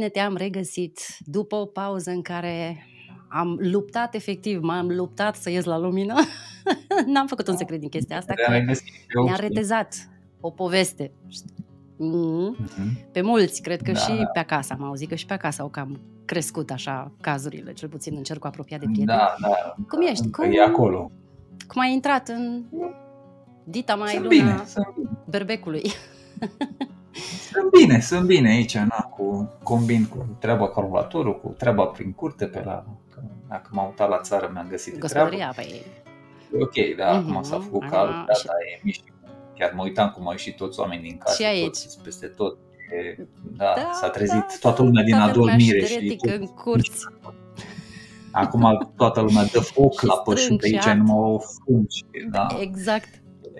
bine te-am regăsit după o pauză în care am luptat efectiv, m-am luptat să ies la lumină. N-am făcut un secret din chestia asta, că ne-a retezat o poveste. Pe mulți, cred că și pe acasă am auzit, că și pe acasă au cam crescut așa cazurile, cel puțin în cercul apropiat de prieteni. Da. Cum ești? E acolo. Cum ai intrat în dita mai luna berbecului? Sunt bine aici, combin cu treaba calculatorul, cu treaba prin curte dacă m-am mutat la țară mi-am găsit gospodăria, treabă. Ok, da, acum s-a făcut cald, data e mișcă. Chiar mă uitam cum au ieșit toți oamenii din casă, toți peste tot. S-a trezit toată lumea din adormire și în curți. Acum toată lumea dă foc la pășuni pe aici, numai o fungi. Da. Exact.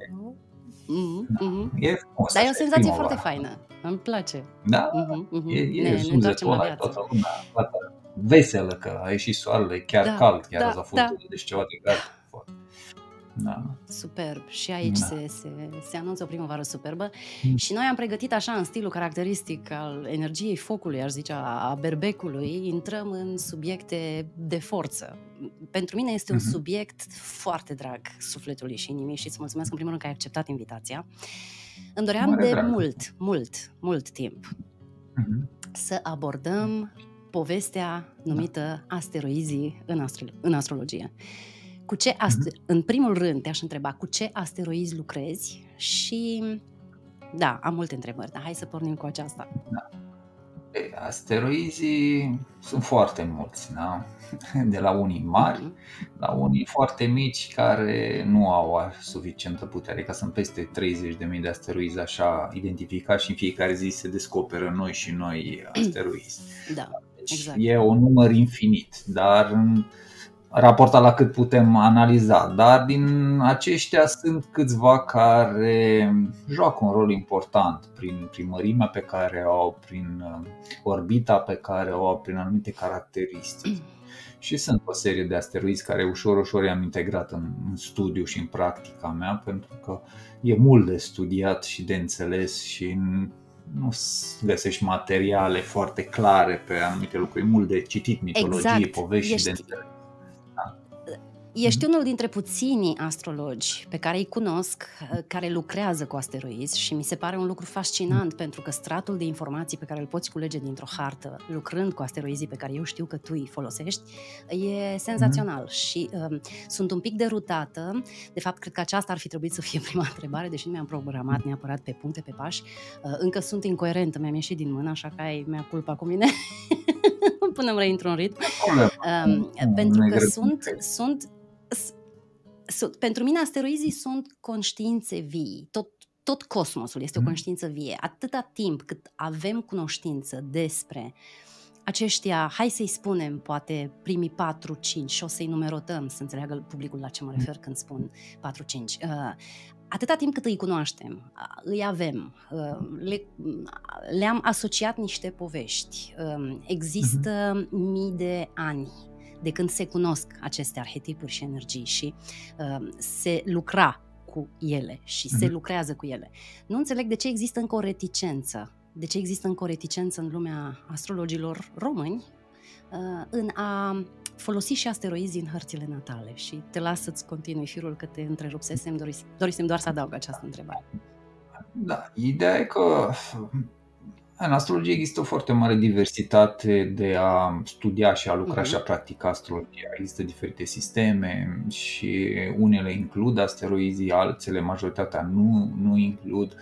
E frumos. Dar e o senzație foarte faină. Îmi place. Da, e sunzetul ăla, toată lumea veselă că a ieșit soarele, chiar cald, chiar s-a făcut, deci ceva de cald. Da. Superb. Și aici se anunță o primăvară superbă. Și noi am pregătit așa, în stilul caracteristic al energiei focului, aș zice, a berbecului, intrăm în subiecte de forță. Pentru mine este un subiect foarte drag sufletului și inimii și îți mulțumesc în primul rând că ai acceptat invitația. Îmi doream de mult timp să abordăm povestea numită asteroizii în astrologie. În primul rând te-aș întreba cu ce asteroizi lucrezi și da, am multe întrebări, dar hai să pornim cu aceasta. Da. Asteroizii sunt foarte mulți, da? De la unii mari la unii foarte mici care nu au suficientă putere, că sunt peste 30.000 de asteroizi așa identificați și în fiecare zi se descoperă noi și noi asteroizi. Da, deci exact. E un număr infinit, dar raportat la cât putem analiza, dar din aceștia sunt câțiva care joacă un rol important prin mărimea pe care o au, prin orbita pe care o au, prin anumite caracteristici. Și sunt o serie de asteroizi care ușor i-am integrat în studiu și în practica mea, pentru că e mult de studiat și de înțeles și nu găsești materiale foarte clare pe anumite lucruri, mult de citit mitologie, povești și de înțeles. Ești unul dintre puținii astrologi pe care îi cunosc, care lucrează cu asteroizi și mi se pare un lucru fascinant pentru că stratul de informații pe care îl poți culege dintr-o hartă, lucrând cu asteroizii pe care eu știu că tu îi folosești, e senzațional și sunt un pic derutată. De fapt, cred că aceasta ar fi trebuit să fie prima întrebare, deși nu mi-am programat neapărat pe puncte, pe pași. Încă sunt incoerentă, mi-am ieșit din mână, așa că ai mea culpa cu mine până îmi reintru în ritm. Pentru că pentru mine asteroizii sunt conștiințe vii. Tot cosmosul este o conștiință vie. Atâta timp cât avem cunoștință despre aceștia, hai să-i spunem, poate primii 4-5, și o să-i numerotăm să înțeleagă publicul la ce mă refer când spun 4-5. Atâta timp cât îi cunoaștem, îi avem, le-am asociat niște povești. Există mii de ani de când se cunosc aceste arhetipuri și energii și se lucra cu ele și se lucrează cu ele. Nu înțeleg de ce există încă o reticență. De ce există încă o reticență în lumea astrologilor români în a folosi și asteroizii în hărțile natale. Și te las să-ți continui firul că te întrerupsesem, dorisem doar să adaug această întrebare. Da, ideea e că în astrologie există o foarte mare diversitate de a studia și a lucra și a practica astrologia. Există diferite sisteme și unele includ asteroizii, altele, majoritatea nu includ.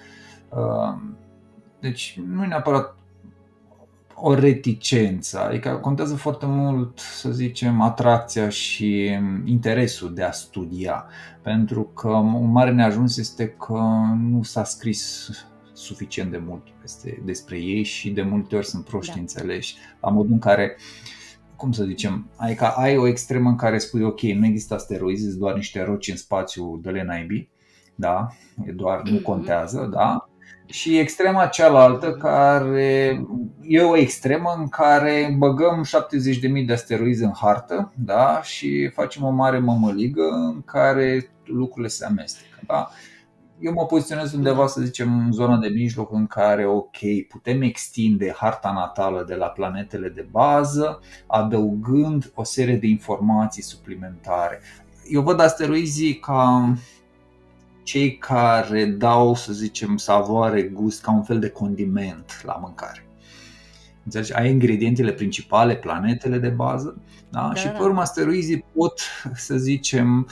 Deci nu e neapărat o reticență, adică contează foarte mult, să zicem, atracția și interesul de a studia, pentru că un mare neajuns este că nu s-a scris suficient de mult despre ei și de multe ori sunt proști înțeleși, la modul în care, cum să zicem, adică ai o extremă în care spui ok, nu există asteroizi, sunt doar niște roci în spațiu, dă-le naibii, da? Doar nu contează, da? Și extrema cealaltă care e o extremă în care băgăm 70.000 de asteroizi în hartă, da? Și facem o mare mămăligă în care lucrurile se amestecă, da? eu mă poziționez undeva, să zicem, în zona de mijloc în care, ok, putem extinde harta natală de la planetele de bază, adăugând o serie de informații suplimentare. Eu văd asteroizii ca cei care dau, să zicem, savoare, gust, ca un fel de condiment la mâncare. Înțelegi? Ai ingredientele principale, planetele de bază, da? Și pe urmă asteroizii pot, să zicem,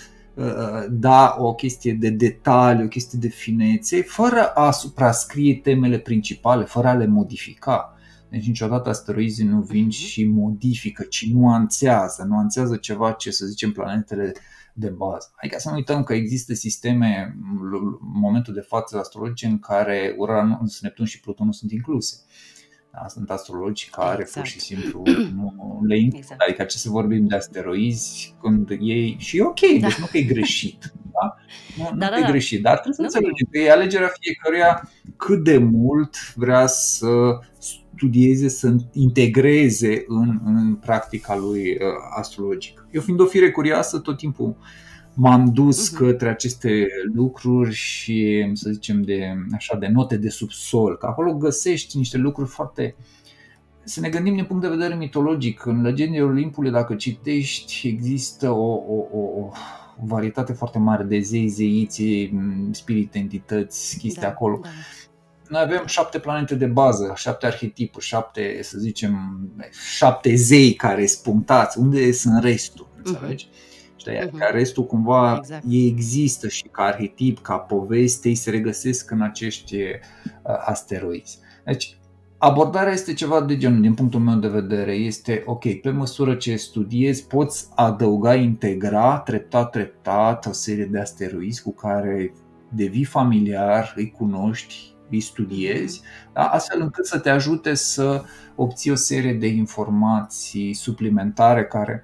da o chestie de detaliu, o chestie de finețe, fără a suprascrie temele principale, fără a le modifica. Deci niciodată asteroizii nu vin și modifică, ci nuanțează ceva ce, să zicem, planetele de bază. Adică să nu uităm că există sisteme în momentul de față astrologice în care Uranus, Neptun și Pluton nu sunt incluse. Da, sunt astrologi care pur și simplu nu le includ. Adică ce să vorbim de asteroizi când ei și e ok, deci nu că e greșit. Da? Nu că e greșit, dar trebuie să înțelegem că e alegerea fiecăruia cât de mult vrea să studieze, să integreze în practica lui astrologică. Eu fiind o fire curioasă, tot timpul m-am dus către aceste lucruri și, să zicem, de note de subsol, că acolo găsești niște lucruri foarte... Să ne gândim din punct de vedere mitologic. În legendele Olimpului, dacă citești, există o varietate foarte mare de zei, zeițe, spirite, entități, chestii acolo. Da. Noi avem 7 planete de bază, 7 arhetipuri, 7, să zicem, 7 zei care sunt punctați. Unde sunt restul? Înțelegi? Ca restul cumva ei există și ca arhetip, ca poveste, ei se regăsesc în acești asteroizi. Deci abordarea este ceva de genul, din punctul meu de vedere, este ok, pe măsură ce studiezi poți adăuga, integra treptat o serie de asteroizi cu care devii familiar, îi cunoști, îi studiezi, da? Astfel încât să te ajute să obții o serie de informații suplimentare care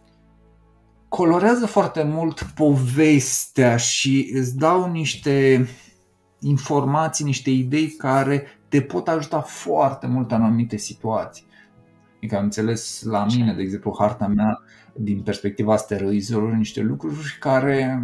colorează foarte mult povestea și îți dau niște informații, niște idei care te pot ajuta foarte mult în anumite situații. Adică am înțeles la mine, de exemplu, harta mea din perspectiva asteroizilor, niște lucruri care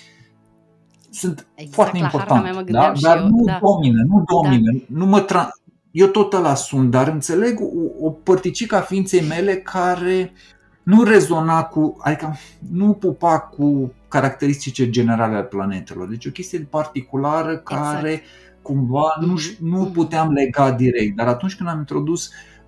sunt foarte importante, da? Dar nu domină, eu tot ăla sunt, dar înțeleg o părticică a ființei mele care nu rezona adică nu pupa cu caracteristice generale ale planetelor. Deci o chestie particulară care cumva nu puteam lega direct. Dar atunci când am introdus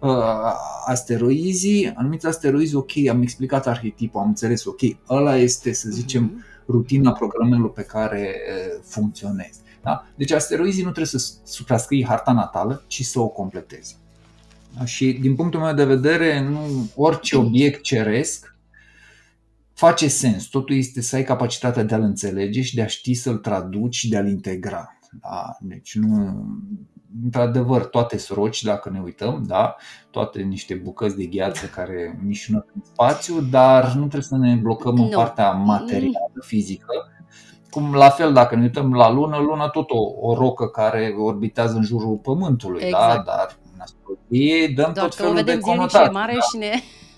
asteroizii, anumiți asteroizi, ok, am explicat arhetipul, am înțeles, ok, ăla este, să zicem, rutina programelor pe care funcționez. Da? Deci asteroizii nu trebuie să suprascrii harta natală, ci să o completeze. Și din punctul meu de vedere, orice obiect ceresc face sens. Totul este să ai capacitatea de a-l înțelege și de a ști să-l traduci și de a-l integra. Da? Deci nu, într-adevăr, toate sunt roci, dacă ne uităm, da? Toate niște bucăți de gheață care nici nu în spațiu, dar nu trebuie să ne blocăm în partea materială, fizică. Cum la fel, dacă ne uităm la lună, luna tot o rocă care orbitează în jurul Pământului, da? Dar astrologie dăm doar tot felul de conotații. Mare și ne...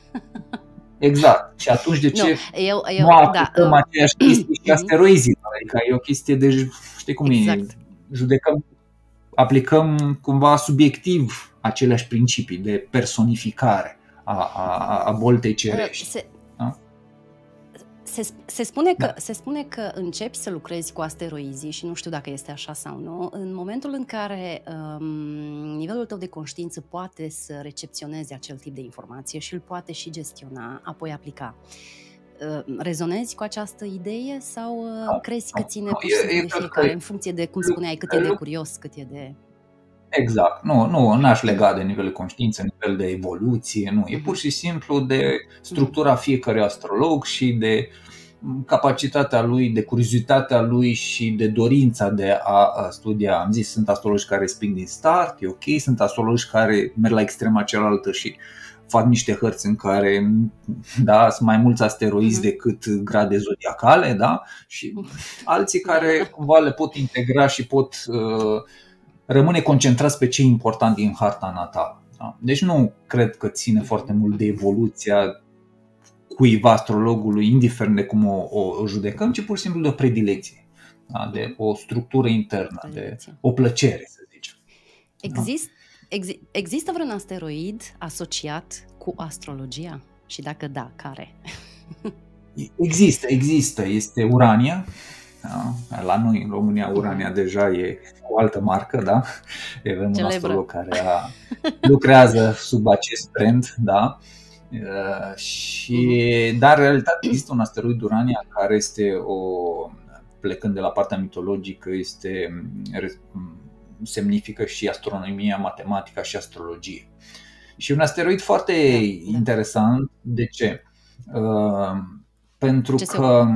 Exact. Și atunci de ce nu aplicăm aceeași chestie și asteroizii? Adică e o chestie de, știi cum e, judecăm, aplicăm cumva subiectiv aceleași principii de personificare a boltei cerești. Se spune că începi să lucrezi cu asteroizii și nu știu dacă este așa sau nu, în momentul în care nivelul tău de conștiință poate să recepționeze acel tip de informație și îl poate și gestiona, apoi aplica. Rezonezi cu această idee sau crezi că ține pur și simplu de fiecare în funcție de, cum spuneai, cât e de curios, cât e de... Exact. Nu n-aș lega de nivel de conștiință, nivel de evoluție, nu. E pur și simplu de structura fiecărui astrolog și de capacitatea lui, de curiozitatea lui și de dorința de a studia. Am zis, sunt astrologi care spring din start, e ok, sunt astrologi care merg la extrema cealaltă și fac niște hărți în care, da, sunt mai mulți asteroizi decât grade zodiacale, da? Și alții care cumva le pot integra și pot rămâne concentrați pe ce e important din harta natală. Da? Deci nu cred că ține foarte mult de evoluția cuiva astrologului, indiferent de cum o judecăm, ci pur și simplu de o predilecție. da? De o structură internă, de Predicție. o plăcere, să zicem. Există vreun asteroid asociat cu astrologia? Și dacă da, care? Există. Este Urania. Da? La noi, în România, Urania deja e o altă marcă, da? Avem un astrolog care lucrează sub acest trend, da? Dar în realitate există un asteroid Urania care este plecând de la partea mitologică, semnifică și astronomia, matematica și astrologie. Și un asteroid foarte interesant. De ce? Pentru că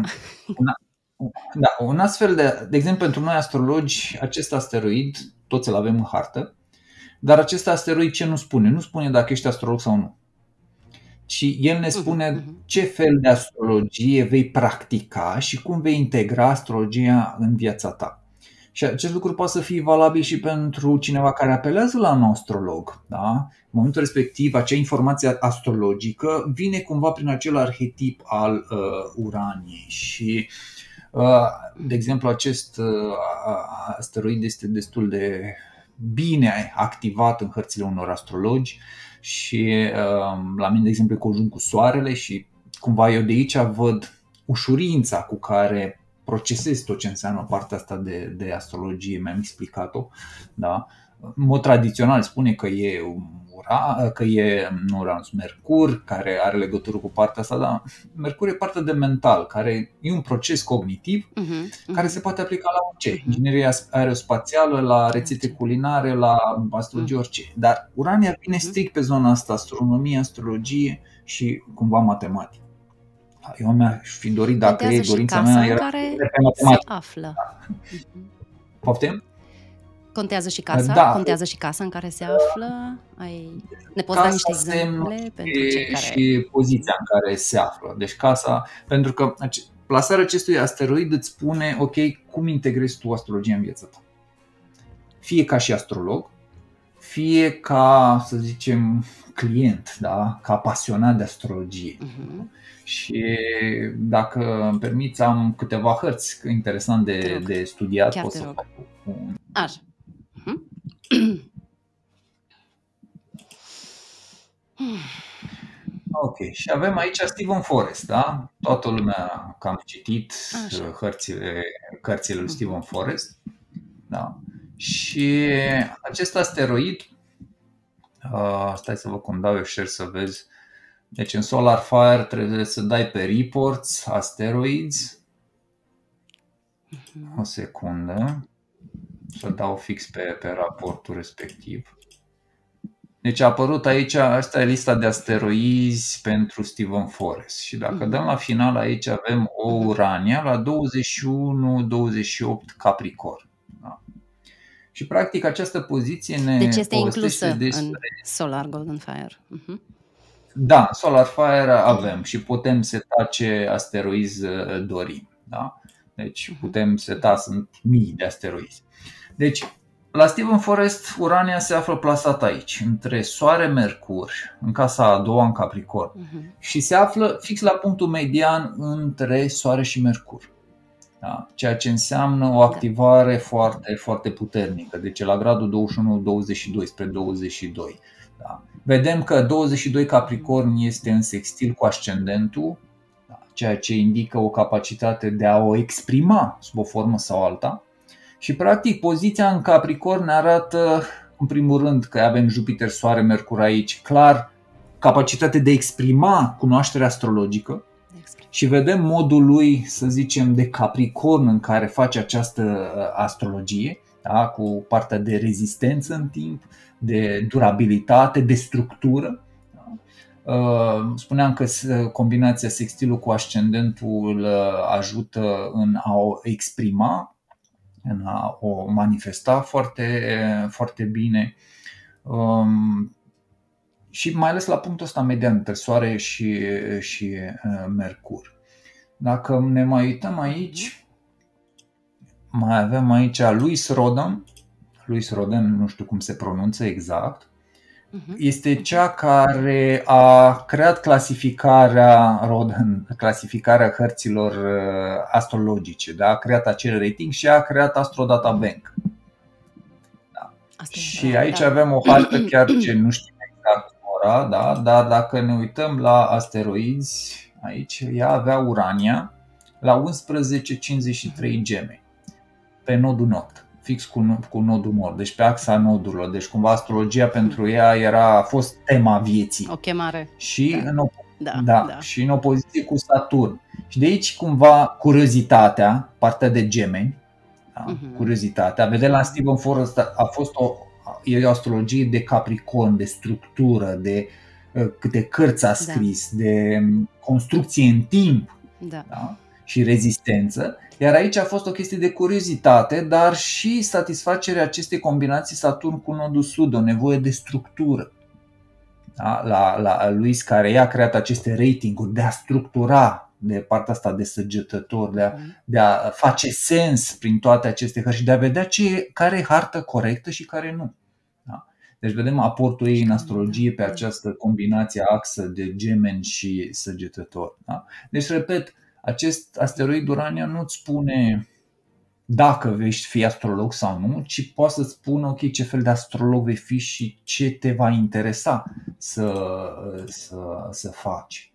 un astfel de exemplu, pentru noi astrologi, acest asteroid, toți îl avem în hartă, dar acest asteroid ce nu spune? Nu spune dacă ești astrolog sau nu, ci el ne spune ce fel de astrologie vei practica și cum vei integra astrologia în viața ta. Și acest lucru poate să fie valabil și pentru cineva care apelează la un astrolog. Da? În momentul respectiv, acea informație astrologică vine cumva prin acel arhetip al Uraniei. Și, de exemplu, acest asteroid este destul de bine activat în hărțile unor astrologi și la mine, de exemplu, e conjunct cu Soarele și cumva eu de aici văd ușurința cu care procesez tot ce înseamnă partea asta de astrologie, mi-am explicat-o, da? În mod tradițional spune că e Mercur care are legătură cu partea asta, dar Mercur e partea de mental, care e un proces cognitiv care se poate aplica la orice, ingineria aerospațială, la rețete culinare, la astrologie, orice. Dar Urania vine strict pe zona asta, astronomie, astrologie și cumva matematică. Eu mi-aș fi dorit, dacă e dorința mea, era care se află. Poftim? Contează și casa? Da. Contează și casa în care se află? Ne poți da niște exemple pentru cei care... Și poziția în care se află. Deci casa, pentru că plasarea acestui asteroid îți spune, ok, cum integrezi tu astrologia în viața ta. Fie ca și astrolog, fie ca, să zicem, client, da? Ca pasionat de astrologie. Și dacă îmi permiți, am câteva hărți interesant de studiat. Chiar te rog. Așa. Ok, și avem aici Steven Forrest, da? Toată lumea a cam citit cărțile lui Steven Forrest, da? Și acest asteroid, stai să vă cum dau eu share să vezi. Deci în SolarFire trebuie să dai pe Reports, Asteroids. O secundă. Să dau fix pe raportul respectiv. Deci a apărut aici, asta e lista de asteroizi pentru Steven Forrest. Și dacă dăm la final, aici avem o Urania la 21-28 Capricorn. Da? Și practic această poziție ne deci este inclusă în Solar Golden Fire. Da, SolarFire avem și putem seta ce asteroizi dorim. Da? Deci putem seta, sunt mii de asteroizi. Deci la Steven Forrest, Urania se află plasată aici, între Soare, Mercur, în casa a doua în Capricorn, și se află fix la punctul median între Soare și Mercur. Da? Ceea ce înseamnă o activare foarte, foarte puternică, deci la gradul 21-22 spre 22. Da? Vedem că 22 Capricorn este în sextil cu ascendentul, da? Ceea ce indică o capacitate de a o exprima sub o formă sau alta. Și practic poziția în Capricorn ne arată, în primul rând, că avem Jupiter, Soare, Mercur aici, clar capacitate de a exprima cunoașterea astrologică. Și vedem modul lui, să zicem, de Capricorn în care face această astrologie, da? Cu partea de rezistență în timp, de durabilitate, de structură. Da? Spuneam că combinația sextilul cu ascendentul ajută în a o exprima, în a o manifesta foarte, foarte bine. Și mai ales la punctul ăsta median între Soare și Mercur. Dacă ne mai uităm aici, mai avem aici Louis Roden, nu știu cum se pronunță exact, este cea care a creat clasificarea hărților astrologice, da? A creat acel rating și a creat Astro Data Bank. Da. Și aici avem o hartă, chiar ce nu știm exact ora, da? Dar dacă ne uităm la asteroizi, aici ea avea Urania la 11,53 geme pe nodul nord, fix cu nodul nord, deci pe axa nodurilor. Deci cumva astrologia pentru ea a fost tema vieții. O chemare. Și da. Și în opoziție cu Saturn. Și de aici cumva curiozitatea, partea de gemeni, da? Curiozitatea. Vedeți, la Stephen Forrest a fost o astrologie de Capricorn, de structură, de câte cărți a scris, de construcție în timp, da? Și rezistență. Iar aici a fost o chestie de curiozitate, dar și satisfacerea acestei combinații Saturn cu nodul sud, o nevoie de structură. Da? La Luis, care i-a creat aceste ratinguri de a structura, de partea asta de săgetător, de a face sens prin toate aceste hărți și de a vedea care e hartă corectă și care nu. Da? Deci vedem aportul ei în astrologie pe această combinație axă de gemeni și săgetător. Da? Deci, repet, acest asteroid Urania nu-ți spune dacă vei fi astrolog sau nu, ci poate să-ți spună ok, ce fel de astrolog vei fi și ce te va interesa să faci.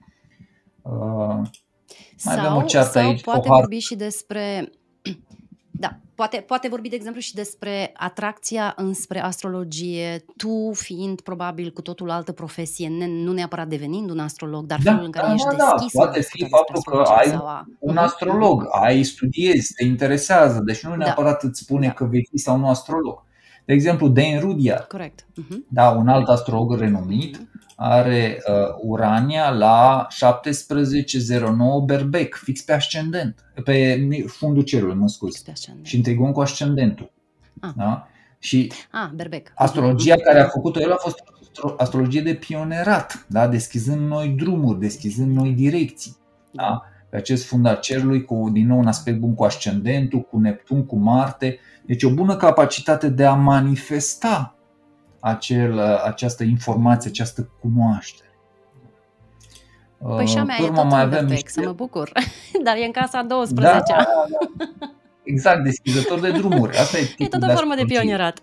Mai avem o ceartă aici. Poate vorbi și despre... Da, poate vorbi, de exemplu, și despre atracția înspre astrologie, tu fiind probabil cu totul altă profesie, nu neapărat devenind un astrolog, dar felul în care ești deschis. Poate fi faptul că ai un astrolog, studiezi, te interesează, deci nu neapărat îți spune că vei fi sau nu astrolog. De exemplu, Dane Rudyard, da, un alt astrolog renumit, are Urania la 17,09 Berbec, fix pe ascendent, pe fundul cerului, mă scuz, și în trigon cu ascendentul. Da? Și Berbec. Astrologia care a făcut-o el a fost astrologie de pionerat, da? Deschizând noi drumuri, deschizând noi direcții. Da? Pe acest fund al cerului, cu din nou un aspect bun cu ascendentul, cu Neptun, cu Marte. Deci o bună capacitate de a manifesta această informație, această cunoaștere. Păi și a mea e tot un Berbec, să mă bucur. Dar e în casa 12. Da. Exact, deschizător de drumuri. Asta e tot o formă de pionierat.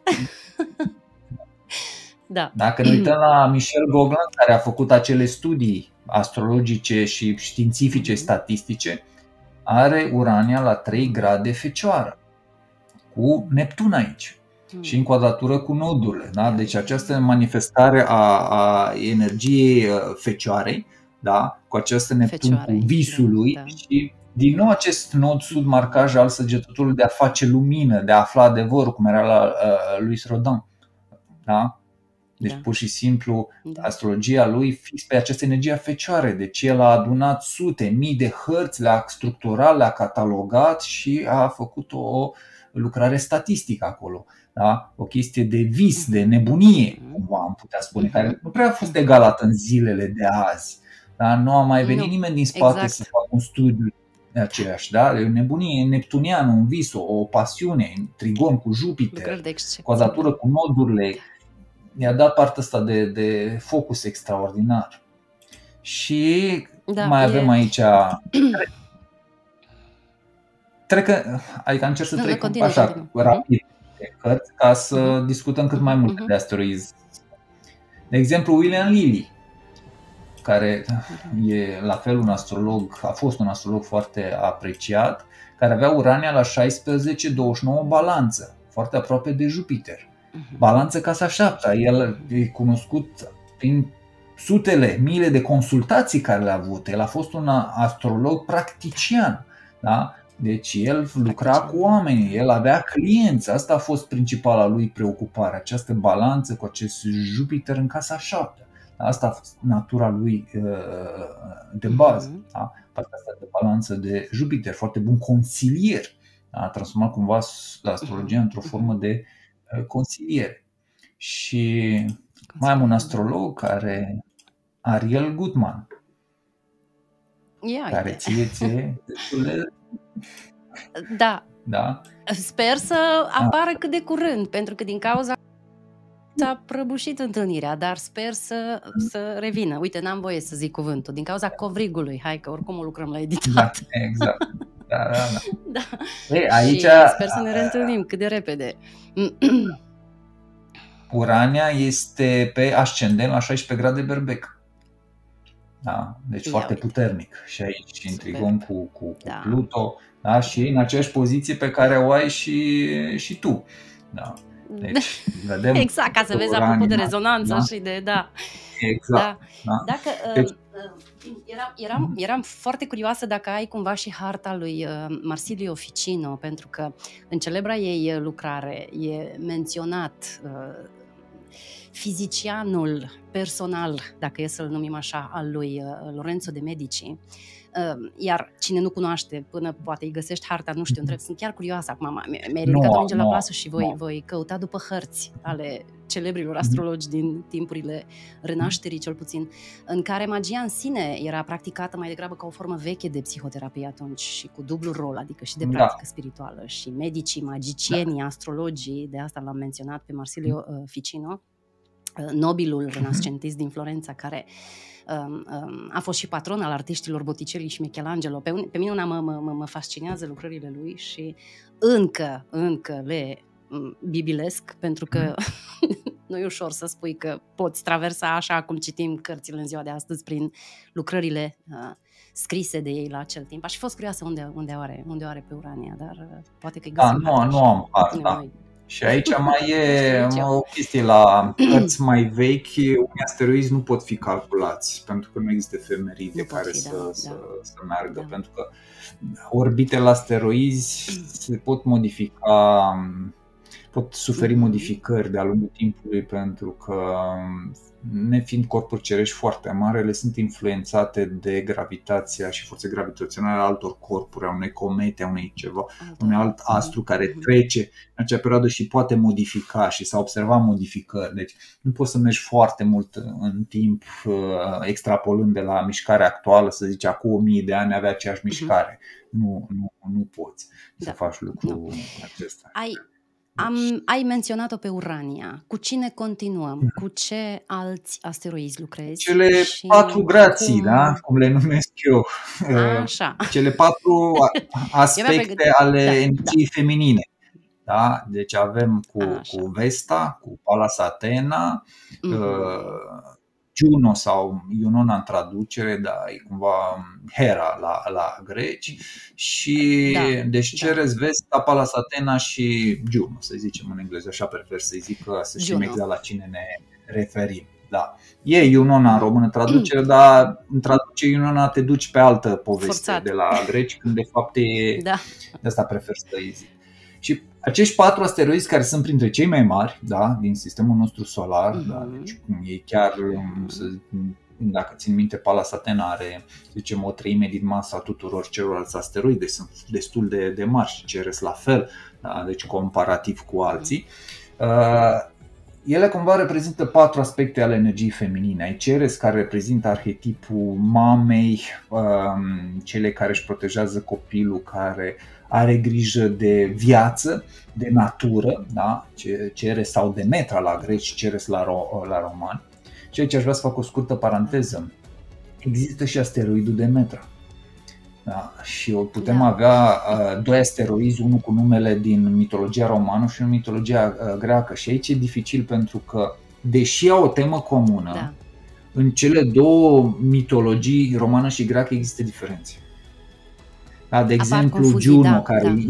Da. Dacă ne uităm la Michel Gauguin, care a făcut acele studii astrologice și științifice, statistice, are Urania la 3 grade Fecioară, cu Neptun aici. Și în quadratură cu nodurile, da? Deci această manifestare a energiei Fecioarei, da? Cu această Neptun cu visului, da. Și din nou acest nod sud marcaj al săgetătorului de a face lumină, de a afla adevărul, cum era la Louis Rodin, da? Deci pur și simplu astrologia lui fix pe această energie a Fecioarei. Deci el a adunat sute, mii de hărți, le-a structurat, le-a catalogat și a făcut o lucrare statistică acolo. Da? O chestie de vis, de nebunie, cumva am putea spune, care nu prea a fost egalată în zilele de azi. Da? Nu a mai venit nimeni din spate să facă un studiu de aceeași. Da? E o nebunie neptuniană, un vis, o pasiune, trigon cu Jupiter, quadratură cu nodurile. I-a dat partea asta de focus extraordinar. Și mai avem aici... Adică încerc să trec așa rapid pe cărți ca să discutăm cât mai multe de asteroizi. De exemplu, William Lilly, care e la fel un astrolog, a fost un astrolog foarte apreciat, care avea Urania la 16,29 Balanță, foarte aproape de Jupiter. Balanță casa 7, el e cunoscut prin sutele, miile de consultații care le-a avut. El a fost un astrolog practician, da? Deci el lucra cu oamenii, el avea clienți, asta a fost principala lui preocupare, această balanță cu acest Jupiter în casa 7. Asta a fost natura lui de bază, da? Partea asta de balanță de Jupiter, foarte bun consilier, a transformat cumva astrologia într-o formă de consiliere. Și mai am un astrolog care, Ariel Gutman, care ție destul de... Da. Sper să apară cât de curând, pentru că din cauza ți-a prăbușit întâlnirea, dar sper să revină. Uite, n-am voie să zic cuvântul, din cauza covrigului, hai că oricum o lucrăm la editat. Da, exact. Da. Da. Aici, Și sper să ne reîntâlnim cât de repede. Urania este pe ascendent la 16 grade berbec. Da, deci foarte puternic. Și aici intrigăm cu Pluto, da, și în aceeași poziție pe care o ai și tu. Da. Deci, vedem exact, ca să vezi apropo de rezonanță, da? Și de Exact. Da. Dacă deci, eram foarte curioasă dacă ai cumva și harta lui Marsilio Ficino, pentru că în celebra ei lucrare e menționat fizicianul personal, dacă e să-l numim așa, al lui Lorenzo de Medici. Iar cine nu cunoaște, până poate îi găsești harta, nu știu, sunt chiar curioasă acum, mi-ai ridicat o minge la plasă și voi căuta după hărți ale celebrilor astrologi din timpurile renașterii, cel puțin, în care magia în sine era practicată mai degrabă ca o formă veche de psihoterapie atunci și cu dublu rol, adică și de practică spirituală, și medicii, magicienii, astrologii, de asta l-am menționat pe Marsilio Ficino, nobilul renascentist din Florența, care a fost și patron al artiștilor Botticelli și Michelangelo. Pe mine una mă fascinează lucrările lui și încă le bibilesc, pentru că nu e ușor să spui că poți traversa așa cum citim cărțile în ziua de astăzi prin lucrările scrise de ei la acel timp. Aș fi fost curioasă unde are pe Urania, dar poate că-i găsim. Nu am harta. Și aici mai e o chestie la cărți mai vechi, unii asteroizi nu pot fi calculați, pentru că nu există efemeride care să meargă, pentru că orbitele asteroizi se pot modifica, pot suferi modificări de-a lungul timpului, pentru că, nefiind corpuri cerești foarte mari, ele sunt influențate de gravitația și forțe gravitaționale a altor corpuri, a unei comete, a unui alt astru care trece în acea perioadă și poate modifica, și s-a observat modificări. Deci nu poți să mergi foarte mult în timp extrapolând de la mișcarea actuală, să zici acum 1000 de ani avea aceeași mișcare. Nu poți să faci lucrul acesta. Ai menționat-o pe Urania. Cu cine continuăm? Cu ce alți asteroizi lucrezi? Cele 4 grații, da? Cum le numesc eu. Așa. Cele 4 aspecte ale energiei feminine. Da? Deci avem cu Vesta, cu Pallas Athena, Juno sau Iunona în traducere, dar e cumva Hera la greci. Și deci Ceres, Vesta, Pallas Athena și Juno, să zicem în engleză, așa prefer să zic, că să știm exact la cine ne referim. Da. E Iunona în română traducere, dar în traducere Iunona te duci pe altă poveste de la greci, când de fapt de asta prefer să zic. Și acești 4 asteroizi care sunt printre cei mai mari, da, din sistemul nostru solar, deci ei chiar, dacă țin minte, Pallas Athena are, zicem, o treime din masa tuturor celorlalți asteroidi, deci sunt destul de mari, și Ceres la fel, da, deci comparativ cu alții. Ele cumva reprezintă 4 aspecte ale energiei feminine. Ai Ceres, care reprezintă arhetipul mamei, cele care își protejează copilul, care are grijă de viață, de natură, da? Ceres sau Demetra la greci, Ceres la romani. Și aici aș vrea să fac o scurtă paranteză. Există și asteroidul Demetra. Da? Și putem avea 2 asteroizi, unul cu numele din mitologia romană și în mitologia greacă. Și aici e dificil, pentru că, deși au o temă comună, în cele 2 mitologii, romană și greacă, există diferențe. Da, de exemplu, Juno,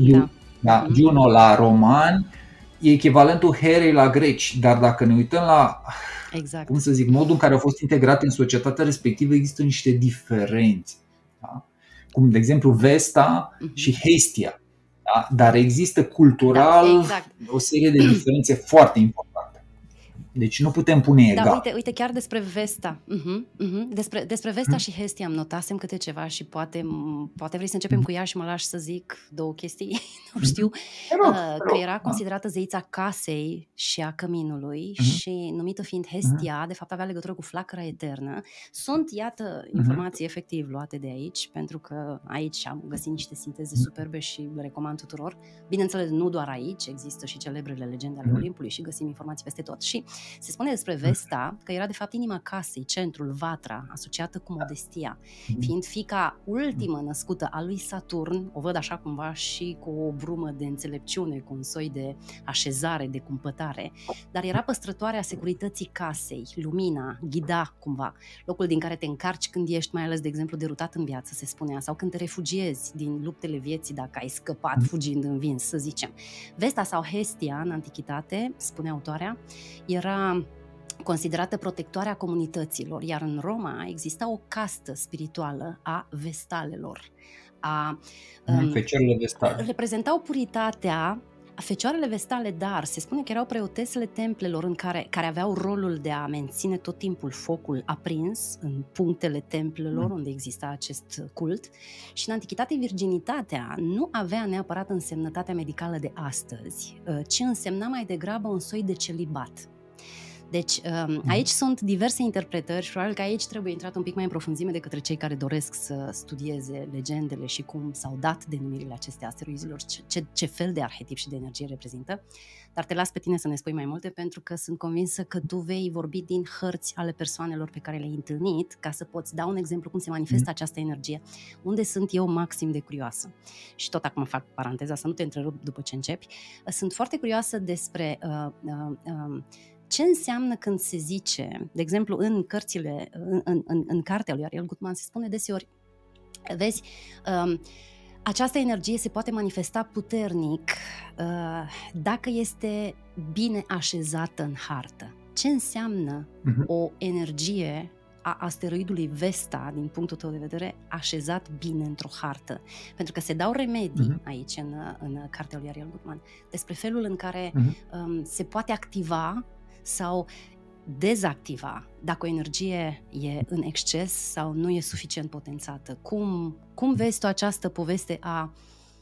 Juno la romani e echivalentul Herei la greci, dar dacă ne uităm la cum să zic, modul în care au fost integrate în societatea respectivă, există niște diferențe. Da? Cum, de exemplu, Vesta și Hestia. Da? Dar există cultural o serie de diferențe foarte importante. Deci nu putem pune egal. Uite, chiar despre Vesta. Despre Vesta și Hestia îmi notasem câte ceva și poate vrei să începem cu ea și mă lași să zic 2 chestii, nu știu. Că era considerată zeița casei și a căminului și numită fiind Hestia, de fapt avea legătură cu flacăra eternă. Sunt, iată, informații efectiv luate de aici, pentru că aici am găsit niște sinteze superbe și le recomand tuturor. Bineînțeles, nu doar aici, există și celebrele legende ale Olimpului și găsim informații peste tot. Și Se spune despre Vesta că era de fapt inima casei, centrul, vatra, asociată cu modestia, fiind fiica ultimă născută a lui Saturn, o văd așa cumva și cu o brumă de înțelepciune, cu un soi de așezare, de cumpătare, dar era păstrătoarea securității casei, lumina, ghida cumva, locul din care te încarci când ești mai ales, de exemplu, derutat în viață, se spunea, sau când te refugiezi din luptele vieții dacă ai scăpat fugind învins, să zicem. Vesta sau Hestia, în antichitate, spune autoarea, era considerată protectoarea comunităților, iar în Roma exista o castă spirituală a vestalelor. Fecioarele vestale. Reprezentau puritatea. Fecioarele vestale, dar se spune că erau preotesele templelor care aveau rolul de a menține tot timpul focul aprins în punctele templelor unde exista acest cult, și în antichitate virginitatea nu avea neapărat însemnătatea medicală de astăzi, ci însemna mai degrabă un soi de celibat. Deci aici sunt diverse interpretări și probabil că aici trebuie intrat un pic mai în profunzime de către cei care doresc să studieze legendele și cum s-au dat denumirile acestea asteroizilor, ce fel de arhetip și de energie reprezintă. Dar te las pe tine să ne spui mai multe, pentru că sunt convinsă că tu vei vorbi din hărți ale persoanelor pe care le-ai întâlnit, ca să poți da un exemplu cum se manifestă această energie, unde sunt eu maxim de curioasă. Și tot acum fac paranteza, să nu te întrerup după ce începi. Sunt foarte curioasă despre ce înseamnă când se zice, de exemplu, în cărțile, în cartea lui Ariel Gutman se spune deseori, vezi, această energie se poate manifesta puternic dacă este bine așezată în hartă. Ce înseamnă o energie a asteroidului Vesta, din punctul tău de vedere, așezat bine într-o hartă? Pentru că se dau remedii aici în cartea lui Ariel Gutman despre felul în care se poate activa sau dezactiva dacă o energie e în exces sau nu e suficient potențată. Cum vezi tu această poveste a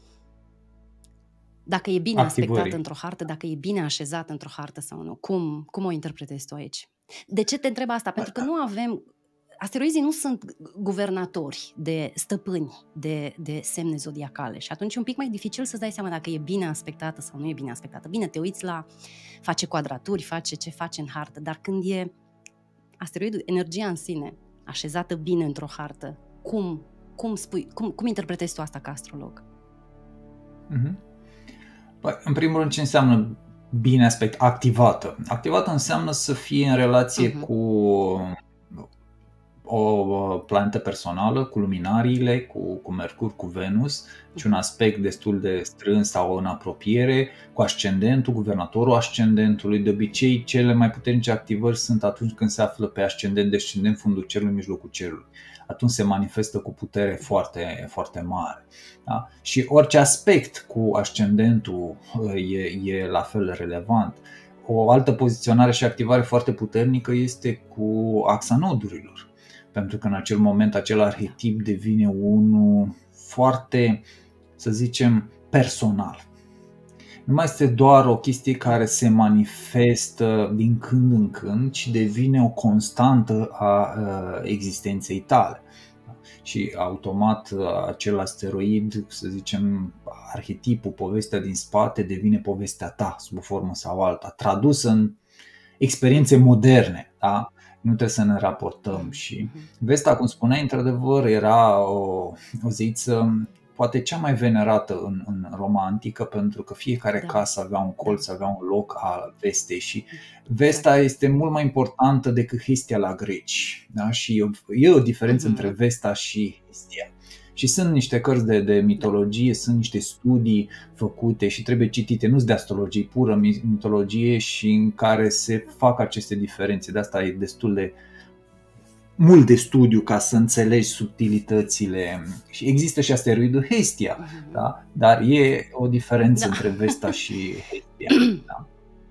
dacă e bine aspectată într-o hartă, dacă e bine așezată într-o hartă sau nu? Cum o interpretezi tu aici? De ce te întreb asta? Pentru că nu avem... Asteroizii nu sunt guvernatori de stăpâni de semne zodiacale și atunci e un pic mai dificil să-ți dai seama dacă e bine aspectată sau nu e bine aspectată. Bine, te uiți la face quadraturi, face ce face în hartă, dar când e asteroidul, energia în sine, așezată bine într-o hartă, cum interpretezi tu asta ca astrolog? Păi, în primul rând, ce înseamnă bine activată? Activată înseamnă să fie în relație cu o planetă personală, cu luminariile, cu Mercur, cu Venus, și un aspect destul de strâns sau în apropiere, cu ascendentul, guvernatorul ascendentului. De obicei, cele mai puternice activări sunt atunci când se află pe ascendent, descendent, fundul cerului, mijlocul cerului. Atunci se manifestă cu putere foarte, foarte mare. Da? Și orice aspect cu ascendentul e la fel relevant. O altă poziționare și activare foarte puternică este cu axa nodurilor. Pentru că în acel moment acel arhetip devine unul foarte, să zicem, personal. Nu mai este doar o chestie care se manifestă din când în când, ci devine o constantă a existenței tale. Și automat acel asteroid, să zicem, arhetipul, povestea din spate devine povestea ta, sub o formă sau alta, tradusă în experiențe moderne, da? Nu trebuie să ne raportăm. Și Vesta, cum spuneai, într-adevăr era o zeiță poate cea mai venerată în Roma antică, pentru că fiecare casă avea un colț, avea un loc al Vestei și Vesta este mult mai importantă decât Hestia la greci, da? Și e o diferență între Vesta și Hestia. Și sunt niște cărți de mitologie, sunt niște studii făcute și trebuie citite, nu-s de astrologie, pură mitologie, și în care se fac aceste diferențe. De asta e destul de mult de studiu ca să înțelegi subtilitățile. Și există și asteroidul Hestia, da? Dar e o diferență între Vesta și Hestia. Da?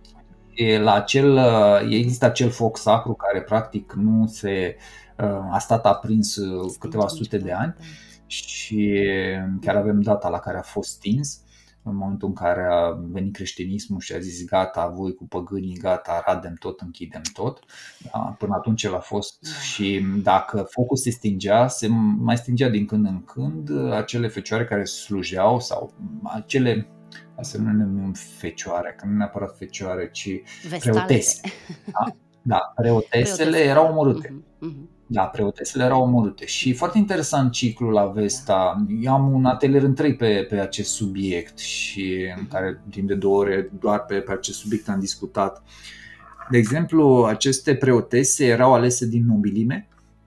Există acel foc sacru care practic nu se a stat aprins câteva sute de ani. Și chiar avem data la care a fost stins, în momentul în care a venit creștinismul și a zis gata, voi cu păgânii, gata, radem tot, închidem tot. Da, până atunci el a fost. Și dacă focul se stingea, se mai stingea din când în când acele fecioare care slujeau sau acele să nu ne numim fecioare, că nu neapărat fecioare, ci Vestalete. preotese. Da, preotesele erau omorâte. Da, preotesele erau omorâte. Și foarte interesant ciclul la Vesta. Eu am un atelier întreg pe acest subiect și în care timp de 2 ore doar pe acest subiect am discutat. De exemplu, aceste preotese erau alese din nobilime,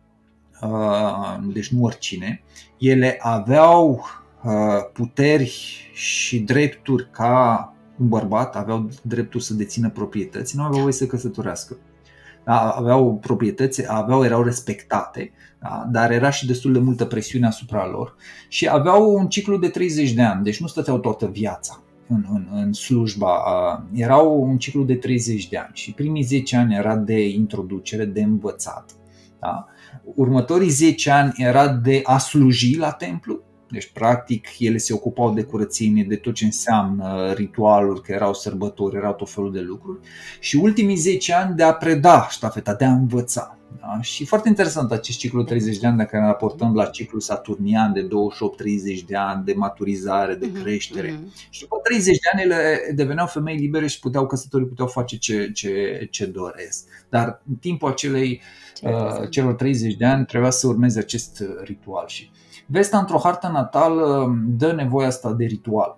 deci nu oricine. Ele aveau puteri și drepturi ca un bărbat, aveau dreptul să dețină proprietăți, nu aveau voie să căsătorească. Da, aveau proprietăți, erau respectate, da, dar era și destul de multă presiune asupra lor și aveau un ciclu de 30 de ani, deci nu stăteau toată viața în slujba, erau un ciclu de 30 de ani și primii 10 ani era de introducere, de învățat. Da? Următorii 10 ani era de a sluji la templu. Deci, practic, ele se ocupau de curățenie, de tot ce înseamnă ritualuri, că erau sărbători, erau tot felul de lucruri. Și ultimii 10 ani de a preda ștafeta, de a învăța. Da? Și foarte interesant acest ciclu 30 de ani, dacă ne raportăm la ciclul saturnian de 28-30 de ani, de maturizare, de creștere. Și după 30 de ani ele deveneau femei libere și puteau căsători, puteau face ce doresc. Dar în timpul celor 30 de ani trebuia să urmeze acest ritual. Și Vesta într-o hartă natală dă nevoia asta de ritual.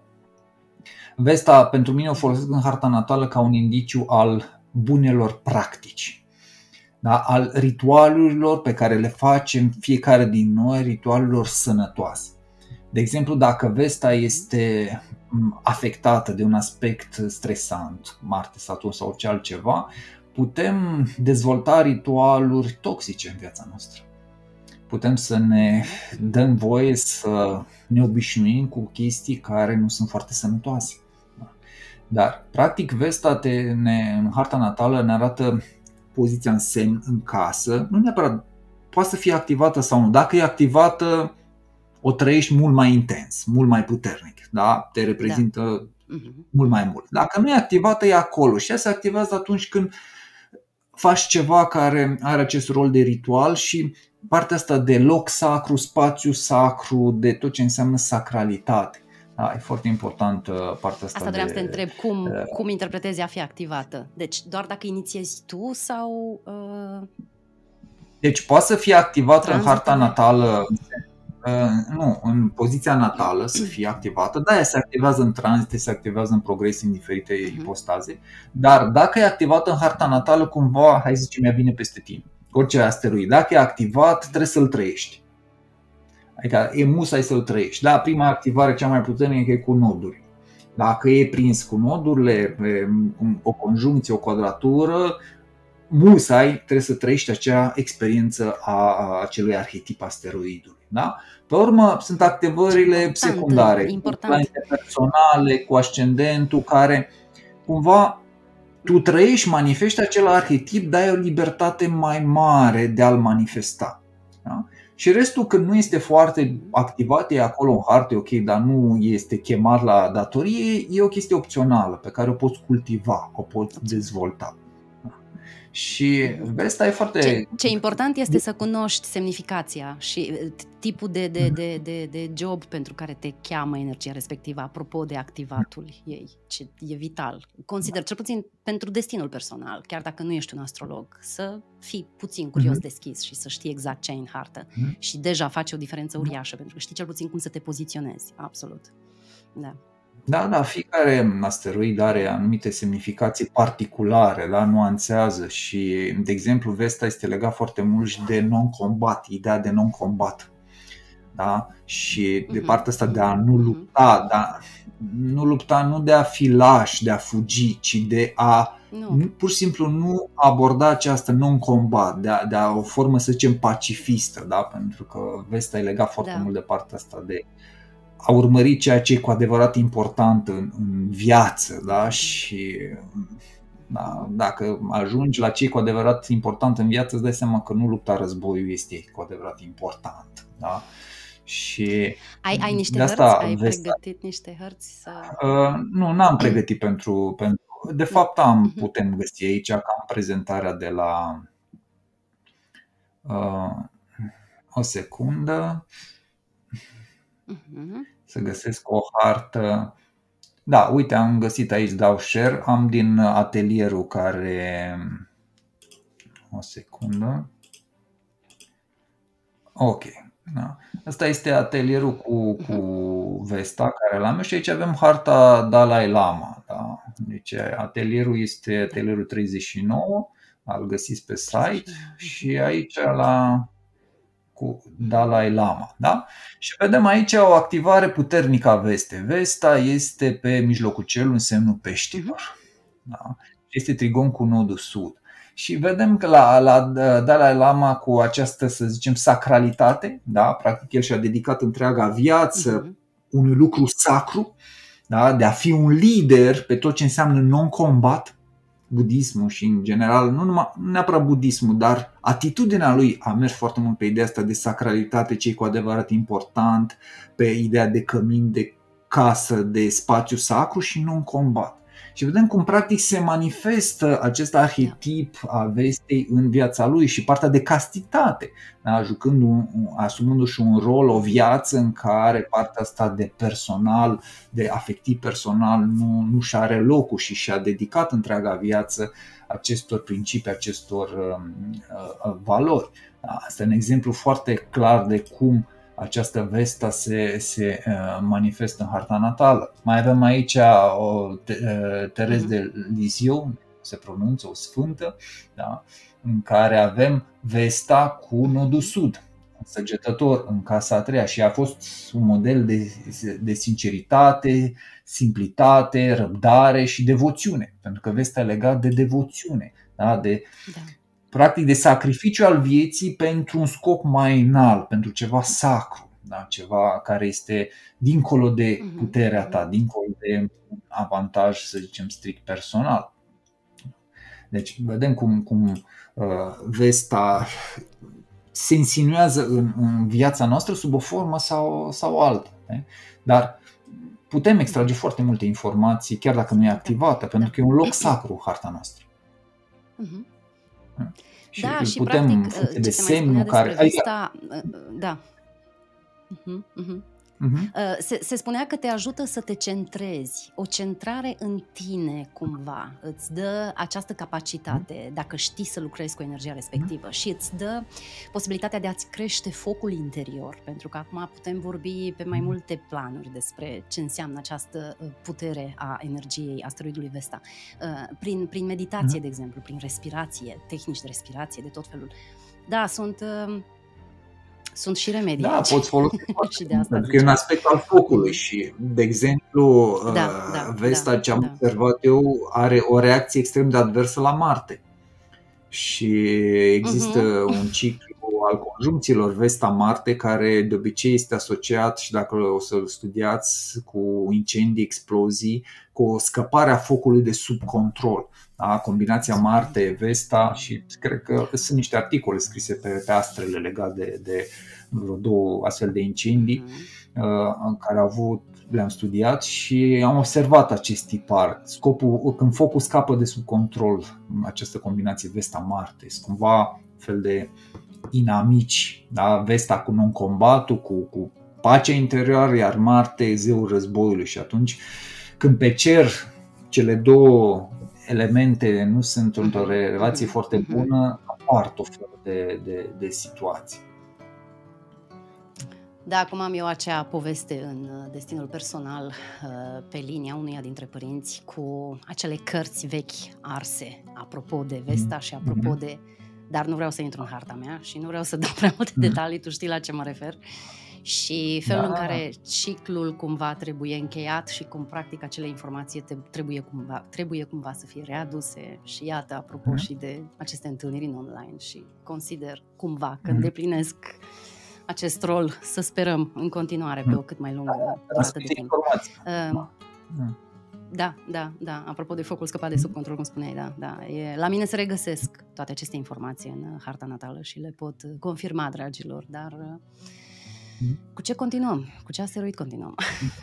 Vesta pentru mine o folosesc în harta natală ca un indiciu al bunelor practici, da? Al ritualurilor pe care le facem fiecare din noi, ritualurilor sănătoase. De exemplu, dacă Vesta este afectată de un aspect stresant, Marte, Saturn sau orice altceva, putem dezvolta ritualuri toxice în viața noastră. Putem să ne dăm voie să ne obișnuim cu chestii care nu sunt foarte sănătoase. Dar, practic, Vesta în harta natală ne arată poziția în semn în casă. Nu neapărat poate să fie activată sau nu. Dacă e activată, o trăiești mult mai intens, mult mai puternic. Da? Te reprezintă mult mai mult. Dacă nu e activată, e acolo. Și ea se activează atunci când faci ceva care are acest rol de ritual și partea asta de loc sacru, spațiu sacru, de tot ce înseamnă sacralitate. Da, e foarte important partea asta. Asta vreau să te întreb, cum interpretezi a fi activată? Deci doar dacă inițiezi tu sau... Deci poate să fie activată în harta natală, nu, în poziția natală să fie activată. Da, ea se activează în tranzite, se activează în progres în diferite ipostaze. Dar dacă e activată în harta natală, cumva, hai să zicem, ea vine peste tine. Orice asteroid, dacă e activat, trebuie să-l trăiești. Adică e musai să-l trăiești. Da, prima activare cea mai puternică e cu noduri. Dacă e prins cu nodurile, o conjuncție, o quadratură, musai trebuie să trăiești acea experiență a acelui arhetip asteroidului. Da? Pe urmă sunt activările secundare, interpersonale, cu ascendentul, care cumva tu trăiești, manifesti acel arhetip, dar ai o libertate mai mare de a-l manifesta. Da? Și restul, când nu este foarte activat, e acolo în hartă, ok, dar nu este chemat la datorie, e o chestie opțională pe care o poți cultiva, o poți dezvolta. Și Vesta e foarte... Ce important este să cunoști semnificația și tipul de job pentru care te cheamă energia respectivă, apropo de activatul ei. Ce e vital. Consider, cel puțin pentru destinul personal, chiar dacă nu ești un astrolog, să fii puțin curios deschis și să știi exact ce ai în hartă. Și deja face o diferență uriașă, pentru că știi cel puțin cum să te poziționezi. Absolut. Da. Da, fiecare asteroid are anumite semnificații particulare, da, nuanțează și, de exemplu, Vesta este legat foarte mult și de non-combat, ideea de non-combat. Da? Și de partea asta de a nu lupta, nu lupta, nu de a fi laș, de a fugi, ci de a pur și simplu nu aborda această non-combat, de a o formă, să zicem, pacifistă, da? Pentru că Vesta e legat foarte mult de partea asta de a urmări ceea ce e cu adevărat important în viață, da? Și dacă ajungi la ce e cu adevărat important în viață, îți dai seama că nu lupta războiul este cu adevărat important, da? Și ai niște hărți? Ai pregătit niște hărți? Nu, n-am pregătit pentru. De fapt putem găsi aici cam prezentarea de la o secundă. Să găsesc o hartă Da, uite, am găsit aici, dau share, am din atelierul care... O secundă. Ok. Da. Asta este atelierul cu Vesta care l-am eu și aici avem harta Dalai Lama. Da? Deci atelierul este atelierul 39, îl găsiți pe site și aici cu Dalai Lama. Da? Și vedem aici o activare puternică a Vestei. Vesta este pe mijlocul cerului în semnul peștilor. Da? Este trigon cu nodul sud. Și vedem că la Dalai Lama, cu această, să zicem, sacralitate, da? Practic el și-a dedicat întreaga viață unui lucru sacru, da? De a fi un lider pe tot ce înseamnă non-combat, budismul și în general, nu neapărat budismul, dar atitudinea lui a mers foarte mult pe ideea asta de sacralitate, ce e cu adevărat important, pe ideea de cămin, de casă, de spațiu sacru și non-combat. Și vedem cum practic se manifestă acest arhetip a Vestei în viața lui și partea de castitate, da? Asumându-și un rol, o viață în care partea asta de personal, de afectiv personal nu și are locul și și-a dedicat întreaga viață acestor principii, acestor valori. Da? Asta e un exemplu foarte clar de cum această Vesta se manifestă în harta natală. Mai avem aici o Terez de Lisieux, se pronunță, o sfântă, da? În care avem Vesta cu nodul sud, săgetător, în casa a treia, și a fost un model de sinceritate, simplitate, răbdare și devoțiune, pentru că Vesta e legat de devoțiune, da? Practic de sacrificiu al vieții pentru un scop mai înalt, pentru ceva sacru, da? Ceva care este dincolo de puterea ta, dincolo de un avantaj, să zicem, strict personal. Deci vedem cum Vesta se insinuează în viața noastră sub o formă sau alta. Dar putem extrage foarte multe informații, chiar dacă nu e activată, pentru că e un loc sacru, harta noastră. Și putem, practic, de semnul care... Vesta, da. Se spunea că te ajută să te centrezi. O centrare în tine cumva îți dă această capacitate, dacă știi să lucrezi cu energia respectivă, și îți dă posibilitatea de a-ți crește focul interior, pentru că acum putem vorbi pe mai multe planuri despre ce înseamnă această putere a energiei asteroidului Vesta, prin meditație, de exemplu, prin respirație, tehnici de respirație de tot felul. Da, sunt și remedii. Da, poți folosi și de asta, pentru că e un aspect al focului și, de exemplu, Vesta, ce am observat eu, are o reacție extrem de adversă la Marte. Și există un ciclu al conjuncțiilor Vesta-Marte care de obicei este asociat, și dacă o să-l studiați, cu incendii, explozii, cu o scăpare a focului de sub control. Da? Combinația Marte-Vesta, și cred că sunt niște articole scrise pe astrele legate de vreo 2 astfel de incendii în care le-am studiat și am observat acest tipar. Când focul scapă de sub control, această combinație Vesta-Marte, sunt cumva un fel de inamici, da? Vesta cu non-combatul, cu pacea interioară, iar Marte zeul războiului. Și atunci când pe cer cele două elemente nu sunt într-o relație foarte bună, apar tot felul de situații. Da, acum am eu acea poveste în destinul personal, pe linia unuia dintre părinți, cu acele cărți vechi arse, apropo de Vesta și apropo de... Dar nu vreau să intru în harta mea și nu vreau să dau prea multe detalii, tu știi la ce mă refer. Și felul în care ciclul cumva trebuie încheiat și cum practic acele informații trebuie cumva să fie readuse. Și iată, apropo și de aceste întâlniri în online, și consider cumva că îndeplinesc acest rol, să sperăm, în continuare pe o cât mai lungă durată de timp. Da, apropo de focul scăpat de sub control, cum spuneai, la mine se regăsesc toate aceste informații în harta natală și le pot confirma, dragilor, dar cu ce continuăm? Cu ce asteroid continuăm?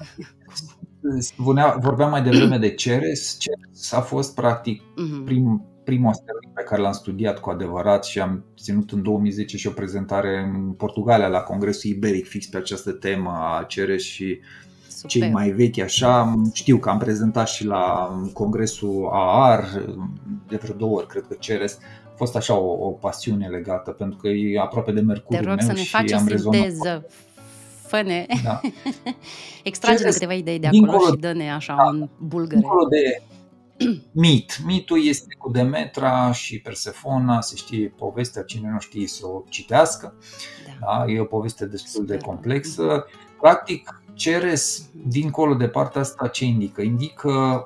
Vorbeam mai devreme de Ceres. Ceres a fost practic primul asteroid pe care l-am studiat cu adevărat și am ținut în 2010 și o prezentare în Portugalia la Congresul Iberic fix pe această temă a Ceres și cei mai vechi așa, știu că am prezentat și la congresul AAR de vreo 2 ori, cred că Ceres. A fost așa o pasiune legată, pentru că e aproape de mercuriul meu. Te rog să ne faci o sinteză. Fă-ne. Da. Extrage-ne câteva idei de acolo și dă-ne așa un bulgăre. Dincolo de mitul este cu Demetra și Persefona, se știe povestea, cine nu știe să o citească. Da, e o poveste destul de complexă. Practic, Ceres, dincolo de partea asta, ce indică? Indică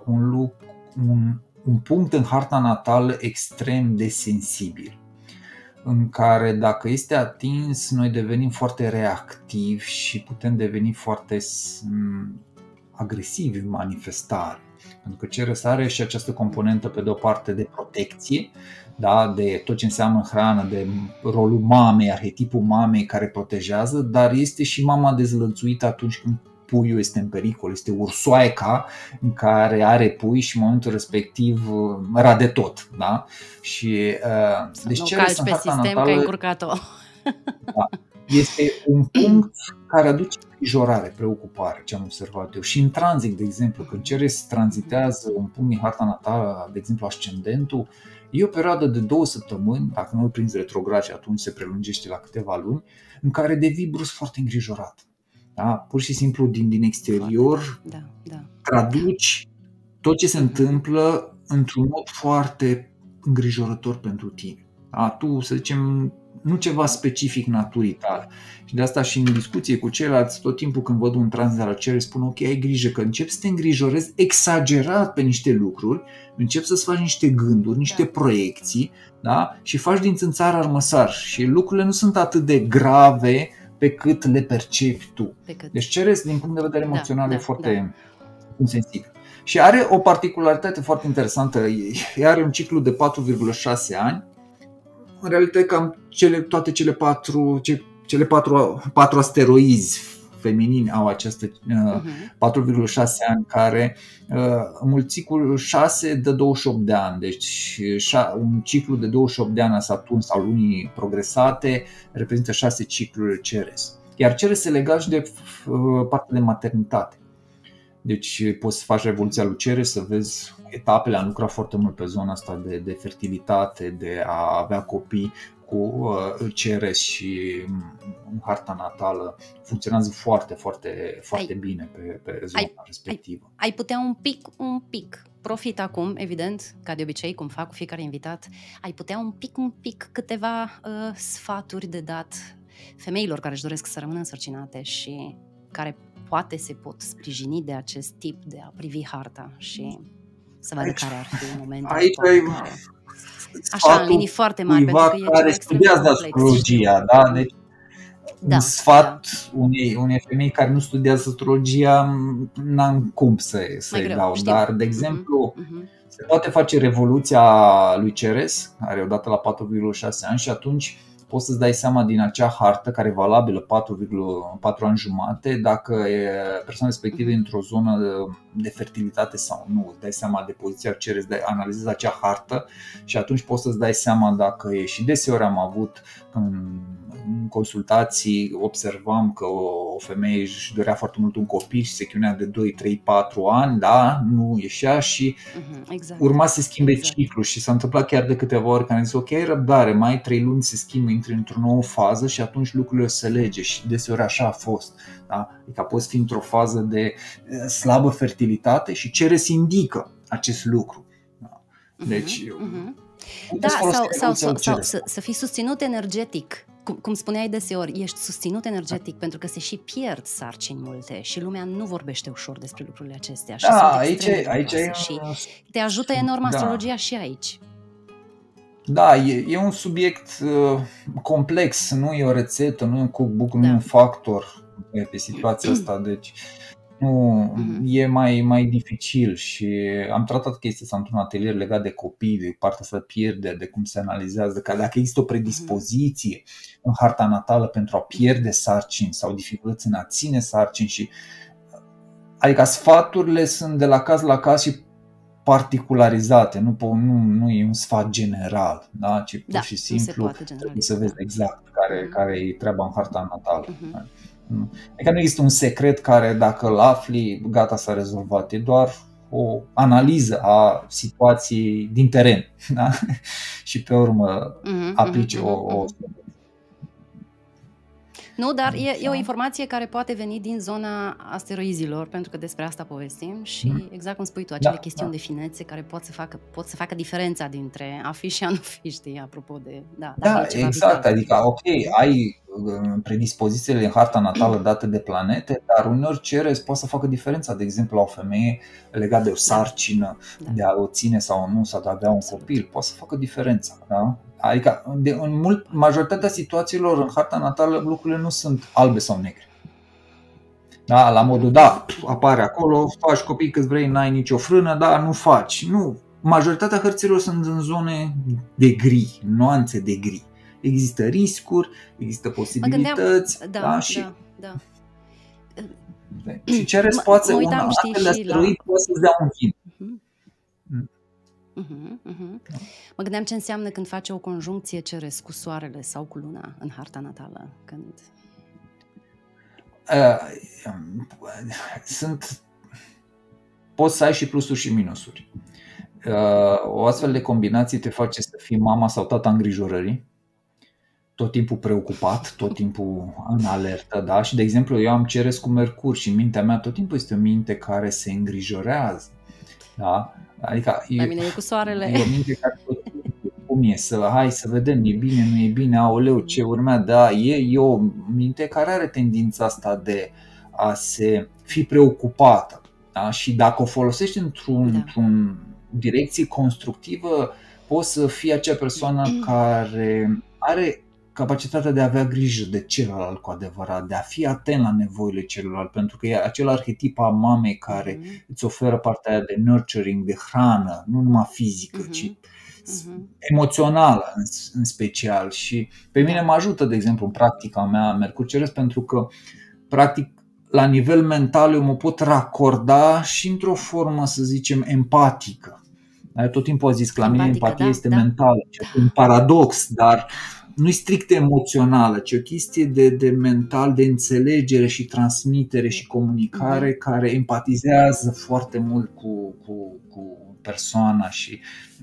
un punct în harta natală extrem de sensibil, în care dacă este atins, noi devenim foarte reactivi și putem deveni foarte agresivi în manifestare. Pentru că Ceres are și această componentă, pe de o parte, de protecție, da, de tot ce înseamnă hrană, de rolul mamei, arhetipul mamei care protejează, dar este și mama dezlănțuită atunci când puiul este în pericol, este ursoaica în care are pui și în momentul respectiv rade tot, da? Și deci Ceres în harta natală, că ai încurcat-o. Da, este un punct care aduce îngrijorare, preocupare, ce am observat eu. Și în tranzit, de exemplu, când Ceres tranzitează un punct din harta natală, de exemplu ascendentul, e o perioadă de 2 săptămâni, dacă nu îl prinzi retrograd și atunci se prelungește la câteva luni, în care devii brusc foarte îngrijorat. Da? Pur și simplu din exterior traduci tot ce se întâmplă într-un mod foarte îngrijorător pentru tine. Da? Tu, să zicem, nu ceva specific naturii tale. Și de asta și în discuție cu ceilalți, tot timpul când văd un tranzit al Ceres, spun ok, ai grijă că începi să te îngrijorezi exagerat pe niște lucruri, începi să-ți faci niște gânduri, niște proiecții, da? Și faci din țânțar armăsar și lucrurile nu sunt atât de grave pe cât le percepi tu. Deci Ceres, din punct de vedere emoțional, e foarte sensibil. Și are o particularitate foarte interesantă. Ea are un ciclu de 4,6 ani. În realitate, cam toate cele patru asteroizi feminini au aceste 4,6 ani, care înmulțit cu 6 dă 28 de ani. Deci un ciclu de 28 de ani a Saturn sau lunii progresate reprezintă 6 cicluri Ceres. Iar Ceres se lega și de partea de maternitate. Deci poți să faci revoluția lui Ceres, să vezi etapele, am lucrat foarte mult pe zona asta de fertilitate, de a avea copii cu Ceres și în harta natală funcționează foarte bine pe zona respectivă. Ai putea un pic, profit acum, evident, ca de obicei, cum fac cu fiecare invitat, ai putea un pic câteva sfaturi de dat femeilor care își doresc să rămână însărcinate și care poate se pot sprijini de acest tip de a privi harta și să vadă care ar fi momentul. Aici așa, în linii foarte mari, pentru că e care studiază astrologia, da? Deci un sfat unei femei care nu studiază astrologia n-am cum să-i dau, dar, de exemplu, se poate face revoluția lui Ceres, care e odată la 4,6 ani și atunci poți să-ți dai seama din acea hartă care e valabilă 4 ani jumate dacă persoana respectivă e într-o zonă de fertilitate sau nu. Îți dai seama de poziția Ceres, analizezi acea hartă și atunci poți să-ți dai seama dacă e. Și deseori am avut în consultații, observam că o femeie își dorea foarte mult un copil și se chinuia de 2, 3, 4 ani, da, nu ieșea și urma să schimbe ciclul și s-a întâmplat chiar de câteva ori că am zis ok, răbdare, mai 3 luni se schimbă, intri într-o nouă fază și atunci lucrurile se lege și deseori așa a fost, da? Adică poți fi într-o fază de slabă fertilitate și Ceres indică acest lucru, da? Deci sau să fii susținut energetic. Cum spuneai deseori, ești susținut energetic pentru că se și pierd sarcini multe și lumea nu vorbește ușor despre lucrurile acestea. Și aici și te ajută enorm astrologia și aici. Da, e un subiect complex, nu e o rețetă, nu e un cookbook, nu e un factor pe situația asta, deci e mai dificil și am tratat chestia asta într-un atelier legat de copii, de partea asta de pierde, de cum se analizează, că dacă există o predispoziție în harta natală pentru a pierde sarcini sau dificultăți în a ține sarcini și adică sfaturile sunt de la caz la caz și particularizate, nu e un sfat general, da? Ci pur și simplu trebuie să vezi exact care e treaba în harta natală. Adică nu există un secret care dacă îl afli, gata, s-a rezolvat. E doar o analiză a situației din teren, da? Și pe urmă aplici o Nu, dar e o informație care poate veni din zona asteroizilor, pentru că despre asta povestim și exact cum spui tu, acele chestiuni de finețe care pot să facă diferența dintre a fi și a nu fi, știi, apropo de... Da, exact, vital. Adică ok, ai predispozițiile în harta natală date de planete, dar uneori Ceres poate să facă diferența, de exemplu la o femeie legat de o sarcină, de a o ține sau nu, sau de a avea un copil, poate să facă diferența, da? Adică în majoritatea situațiilor în harta natală lucrurile nu sunt albe sau negre. Da, la modul, da, apare acolo, faci copii cât vrei, n-ai nicio frână, da, nu faci. Nu, majoritatea hărților sunt în zone de gri, nuanțe de gri. Există riscuri, există posibilități, și și Ceres poate un astfel de asteroid poate să-ți dea un hint. Mă gândeam ce înseamnă când face o conjuncție Ceres cu Soarele sau cu Luna în harta natală. Poți să ai și plusuri și minusuri. O astfel de combinație te face să fii mama sau tata îngrijorării, tot timpul preocupat, tot timpul în alertă, da? Și de exemplu eu am Ceres cu Mercur și mintea mea tot timpul este o minte care se îngrijorează, da? Adică la mine e cu Soarele. E o minte care tot cum e, hai să vedem, e bine, nu e bine, aoleu, ce urmează, da? E o minte care are tendința asta de a se fi preocupată, da? Și dacă o folosești într-un direcție constructivă, poți să fii acea persoană care are capacitatea de a avea grijă de celălalt cu adevărat, de a fi atent la nevoile celorlalți, pentru că e acel arhetip a mamei care îți oferă partea aia de nurturing, de hrană, nu numai fizică, ci emoțională în special. Și pe mine mă ajută, de exemplu, în practica mea Mercur Ceres, pentru că practic la nivel mental eu mă pot racorda și într-o formă, să zicem, empatică. Tot timpul am zis că la mine empatia este mentală, e un paradox, dar nu e strict emoțională, ci o chestie de mental, de înțelegere și transmitere și comunicare care empatizează foarte mult cu persoana și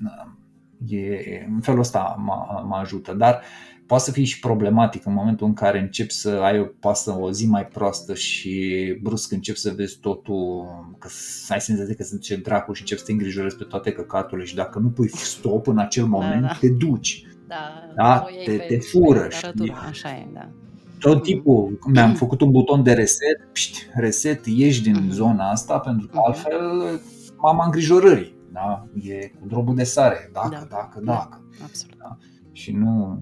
în felul ăsta mă ajută. Dar poate să fie și problematic în momentul în care începi să ai o zi mai proastă și brusc începi să vezi totul, că ai senzația că se duce dracu și începi să te îngrijorezi pe toate căcaturile și dacă nu pui stop în acel moment, te duci. Te fură. Așa e, da. Tot timpul mi-am făcut un buton de reset, ieși din zona asta, pentru că altfel mama îngrijorării, da? E cu drobul de sare, dacă. Absolut. Da? Și nu.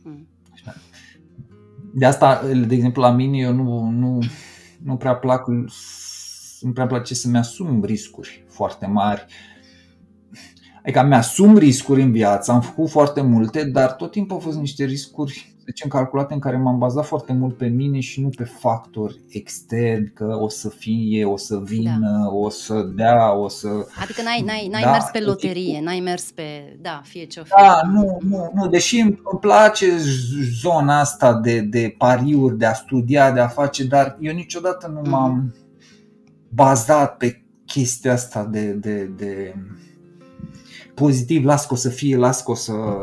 De asta, de exemplu, la mine eu nu prea nu prea place să-mi asum riscuri foarte mari. Adică mi-asum riscuri în viață, am făcut foarte multe, dar tot timpul au fost niște riscuri, să zicem, calculate, în care m-am bazat foarte mult pe mine și nu pe factori externi, că o să fie, o să vină, o să dea, o să... Adică n-ai mers pe loterie, n-ai mers pe, fie ce-o fi. Nu, deși îmi place zona asta de pariuri, de a studia, de a face, dar eu niciodată nu m-am bazat pe chestia asta de pozitiv, las că o să fie, las că o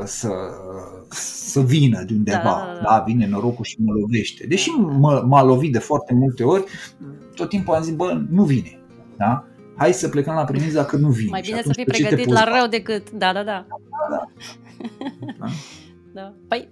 să vină de undeva. Da, vine norocul și mă lovește. Deși m-a lovit de foarte multe ori, tot timpul am zis, nu vine. Da? Hai să plecăm la premiza că nu vine. Mai bine să fii pregătit la rău decât... Da. Păi,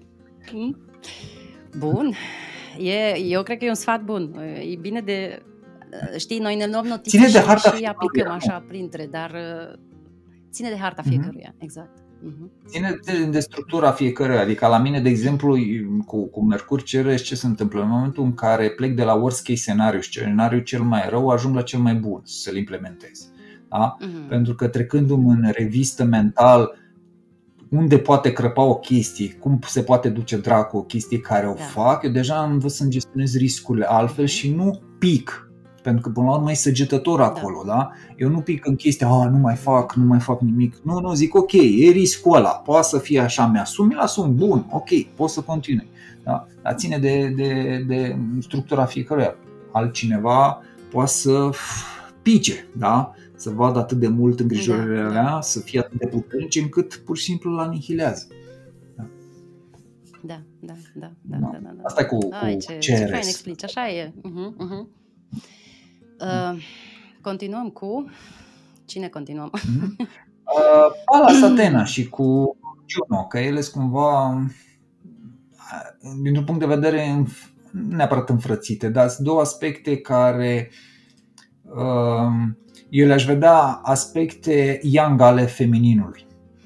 bun. Eu cred că e un sfat bun. E bine de... Știi, noi ne luăm notițe și aplicăm așa printre, dar... Ține de harta fiecăruia, exact. Ține de structura fiecăruia. Adică la mine, de exemplu, cu Mercur Ceres, ce se întâmplă? În momentul în care plec de la worst case scenariu și scenariul cel mai rău, ajung la cel mai bun să-l implementez. Da? Pentru că trecându-mi în revistă mental unde poate crăpa o chestie, cum se poate duce dracu o chestie care o fac, eu deja învăț să-mi gestionez riscurile altfel și nu pic. pentru că până la urmă e săgetător acolo, da? Eu nu pic în chestia, nu mai fac nimic. Nu, zic ok, e riscul ăla, poate să fie așa, mi-asum, bun, ok, pot să continui. Da? Dar ține de structura fiecăruia. Altcineva poate să pice, da? Să vadă atât de mult îngrijorările alea, să fie atât de puternice încât pur și simplu îl anihilează. Da. Asta e cu ce fain explici, așa e. Continuăm cu... Cine continuăm? Pallas Athena și cu Juno, că ele sunt cumva, dintr-un punct de vedere, nu neapărat înfrățite, dar sunt două aspecte care eu le-aș vedea aspecte yang ale femininului.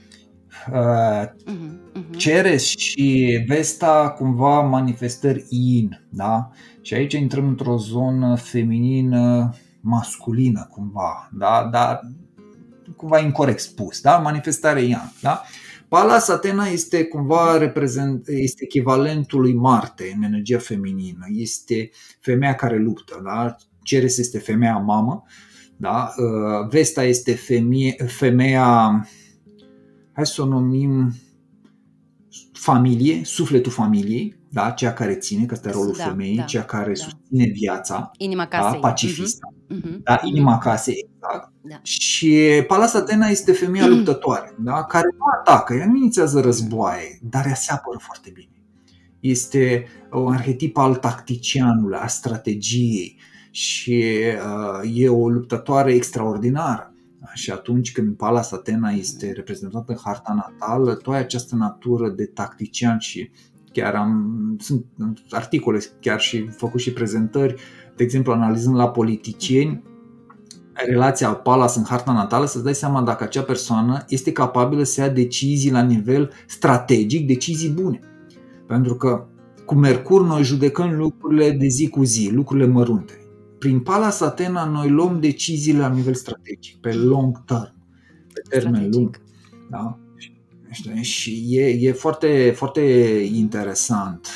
Ceres și Vesta cumva manifestări yin, da? Și aici intrăm într-o zonă feminină masculină cumva, da? Dar cumva incorect spus, da? Manifestare yang, da? Pallas Athena este cumva este echivalentul lui Marte în energia feminină, este femeia care luptă, da? Ceres este femeia mamă, da? Vesta este femeia, hai să o numim familie, sufletul familiei, da? Cea care ține, că ăsta e rolul femeii, cea care susține viața, inima casei, da? Pacifista, da? Inima casei, exact. Da. Și Pallas Athena este femeia luptătoare, da? Care nu atacă, ea nu inițiază războaie, dar ea se apără foarte bine. Este un arhetip al tacticianului, a strategiei și e o luptătoare extraordinară. Și atunci când Pallas Athena este reprezentată în harta natală, toată această natură de tactician, și chiar sunt articole, chiar și făcut și prezentări, de exemplu analizând la politicieni relația Pallas în harta natală, să-ți dai seama dacă acea persoană este capabilă să ia decizii la nivel strategic, decizii bune. Pentru că cu Mercur noi judecăm lucrurile de zi cu zi, lucrurile mărunte. Prin Pallas Athena noi luăm deciziile la nivel strategic, pe long term, pe termen lung. Da? Și e foarte, foarte interesant.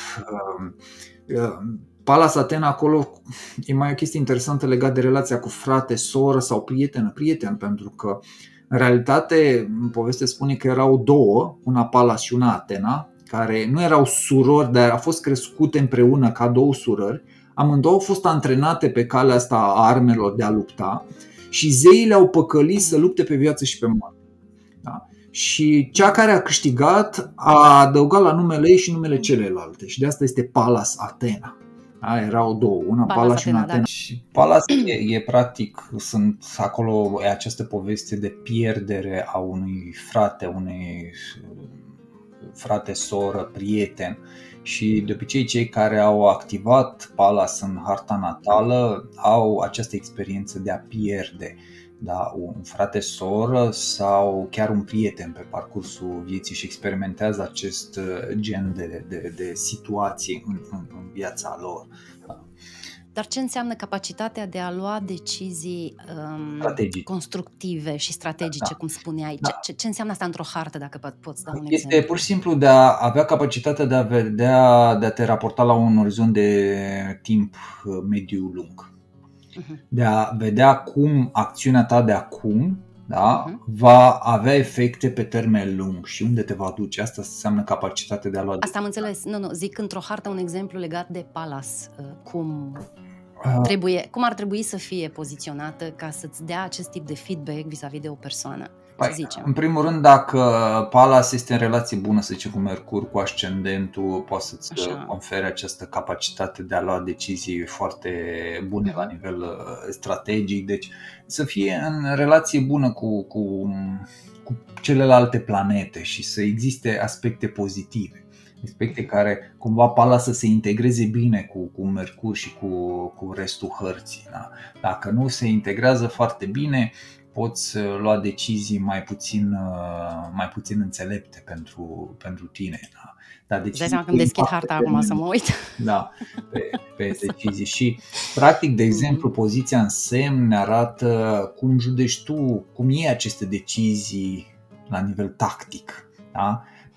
Pallas Athena acolo e mai o chestie interesantă legată de relația cu frate, soră sau prieten, pentru că în realitate povestea spune că erau două, una Pallas și una Athena, care nu erau surori, dar au fost crescute împreună ca două surori. Amândouă au fost antrenate pe calea asta a armelor de a lupta și zeii le-au păcălit să lupte pe viață și pe moarte. Da? Și cea care a câștigat a adăugat la numele ei și numele celelalte și de asta este Pallas Athena. Da? Erau două, una Pallas și una Athena. Da. Și Pallas e practic, sunt acolo această poveste de pierdere a unui frate, soră, prieten. Și de obicei cei care au activat Pallas în harta natală au această experiență de a pierde, da, un frate, soră sau chiar un prieten pe parcursul vieții și experimentează acest gen de situații în viața lor. Dar ce înseamnă capacitatea de a lua decizii constructive și strategice, cum spuneai? Da. Ce înseamnă asta într-o hartă, dacă poți da un exemplu? Este pur și simplu de a avea capacitatea de a vedea, de a te raporta la un orizont de timp mediu-lung. De a vedea cum acțiunea ta de acum, da, va avea efecte pe termen lung și unde te va duce. Asta înseamnă capacitatea de a lua. Asta am înțeles. Nu, zic într-o hartă un exemplu legat de Pallas. Cum ar trebui să fie poziționată ca să-ți dea acest tip de feedback vis-a-vis de o persoană, să zicem. În primul rând, dacă Pallas este în relație bună, să zicem, cu Mercur, cu ascendentul, poate să-ți confere această capacitate de a lua decizii foarte bune la nivel strategic. Deci să fie în relație bună cu celelalte planete și să existe aspecte pozitive. Aspecte care cumva Pallas să se integreze bine cu Mercur și cu restul hărții. Da? Dacă nu se integrează foarte bine, poți lua decizii mai puțin înțelepte pentru tine. Da? Dar dai seama când deschid harta acum să mă uit. Da, pe decizii. Și practic, de exemplu, poziția în semn ne arată cum judeci tu, cum iei aceste decizii la nivel tactic. Da?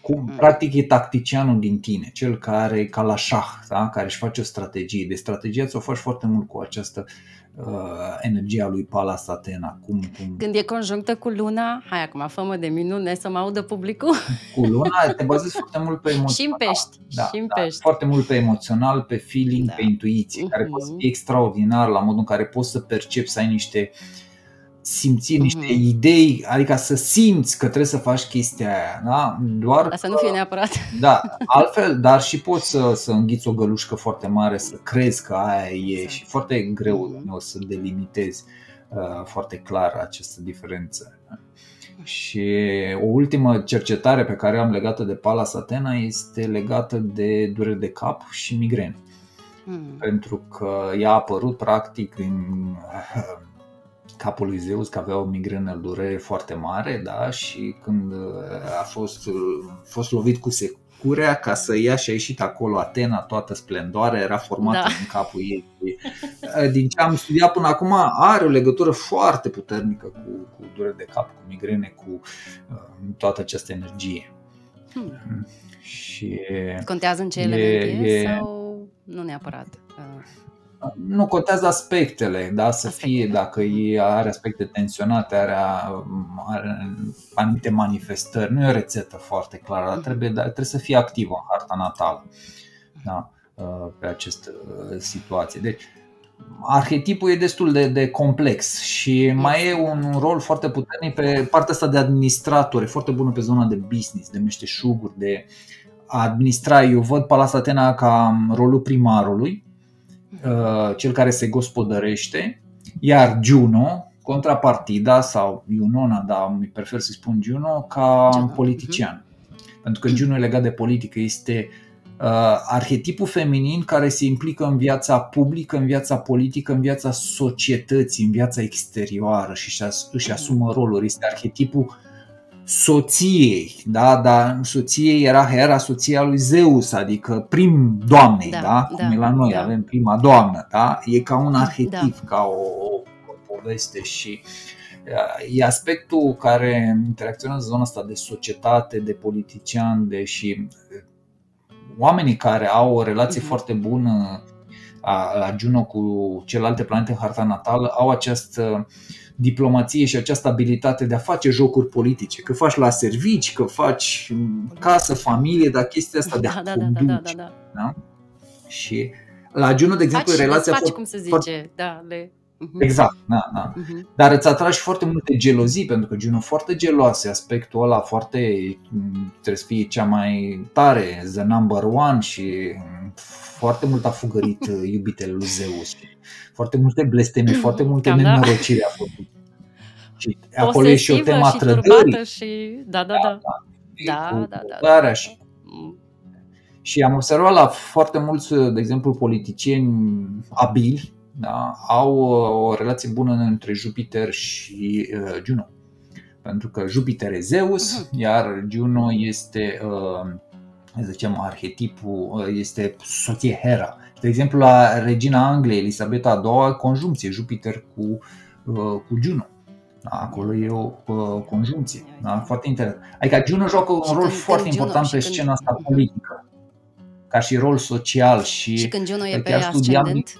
Practic e tacticianul din tine, cel care e ca la șah, da? Care își face o strategie. De strategia ți-o faci foarte mult cu această energia lui Palas Athena. Când e conjunctă cu luna, hai acum, fă-mă de minune să mă audă publicul. Cu luna te bazezi foarte mult pe emoțional. Și în pești. Și în pești. Foarte mult pe emoțional, pe feeling, pe intuiție, care poate să fie extraordinar la modul în care poți să percepi, să ai niște simțiri, niște idei, adică să simți că trebuie să faci chestia aia, da? Dar să nu fie neapărat. Da, altfel, dar și poți să înghiți o gălușcă foarte mare, să crezi că aia e și foarte greu să delimitezi foarte clar această diferență. Și o ultimă cercetare pe care am legată de Palas Athena este legată de dureri de cap și migrene. Pentru că ea a apărut practic din capul lui Zeus, că avea o migrenă, durere foarte mare, da? Și când a fost lovit cu securea ca să ia și a ieșit acolo Atena, toată splendoarea era formată în capul ei. Din ce am studiat până acum, are o legătură foarte puternică cu dureri de cap, cu migrene, cu toată această energie. Și contează în ce element e sau nu neapărat? Nu contează aspectele, da, să fie, dacă are aspecte tensionate, are anumite manifestări, nu e o rețetă foarte clară, dar trebuie să fie activă în harta natală, da, pe această situație. Deci, arhetipul e destul de complex și mai e un rol foarte puternic pe partea asta de administrator, e foarte bună pe zona de business, de meșteșuguri, de a administra. Eu văd Palas Athena ca rolul primarului, cel care se gospodărește, iar Juno, contrapartida, sau Iunona, dar mi prefer să spun Juno, ca politician. Pentru că Juno e legat de politică, este arhetipul feminin care se implică în viața publică, în viața politică, în viața societății, în viața exterioară și își asumă roluri. Este arhetipul soției, da? Dar soției era Hera, soția lui Zeus, adică prim doamnei, da? Cum e la noi, avem prima doamnă, da? E ca un arhetip, ca o poveste și e aspectul care interacționează zona asta de societate, de politician, și oamenii care au o relație foarte bună la Juno cu celelalte planete în harta natală au această diplomație și această abilitate de a face jocuri politice, că faci la servici, că faci casă, familie, dar chestia asta de a conduce. Da? Și la Juno, de exemplu, relația cum se zice, exact, da. Dar îți atragi foarte multe gelozii, pentru că Juno foarte geloasă, aspectul ăla foarte, trebuie să fie cea mai tare, the number one, și foarte mult a fugărit iubitele lui Zeus. Foarte multe blesteme, foarte multe nenorociri a făcut. Și acolo e și o tema trădării. Și am observat la foarte mulți, de exemplu, politicieni abili, da, au o relație bună între Jupiter și Juno. Pentru că Jupiter e Zeus, iar Juno este, zicem, arhetipul, este soție Hera. De exemplu, la regina Angliei, Elisabeta a II, conjuncție Jupiter cu Juno. Da, acolo e o conjuncție. Da, foarte interesant. Adică Juno joacă un rol foarte important pe scena asta politică, ca și rol social. Și când Juno e pe ascendent?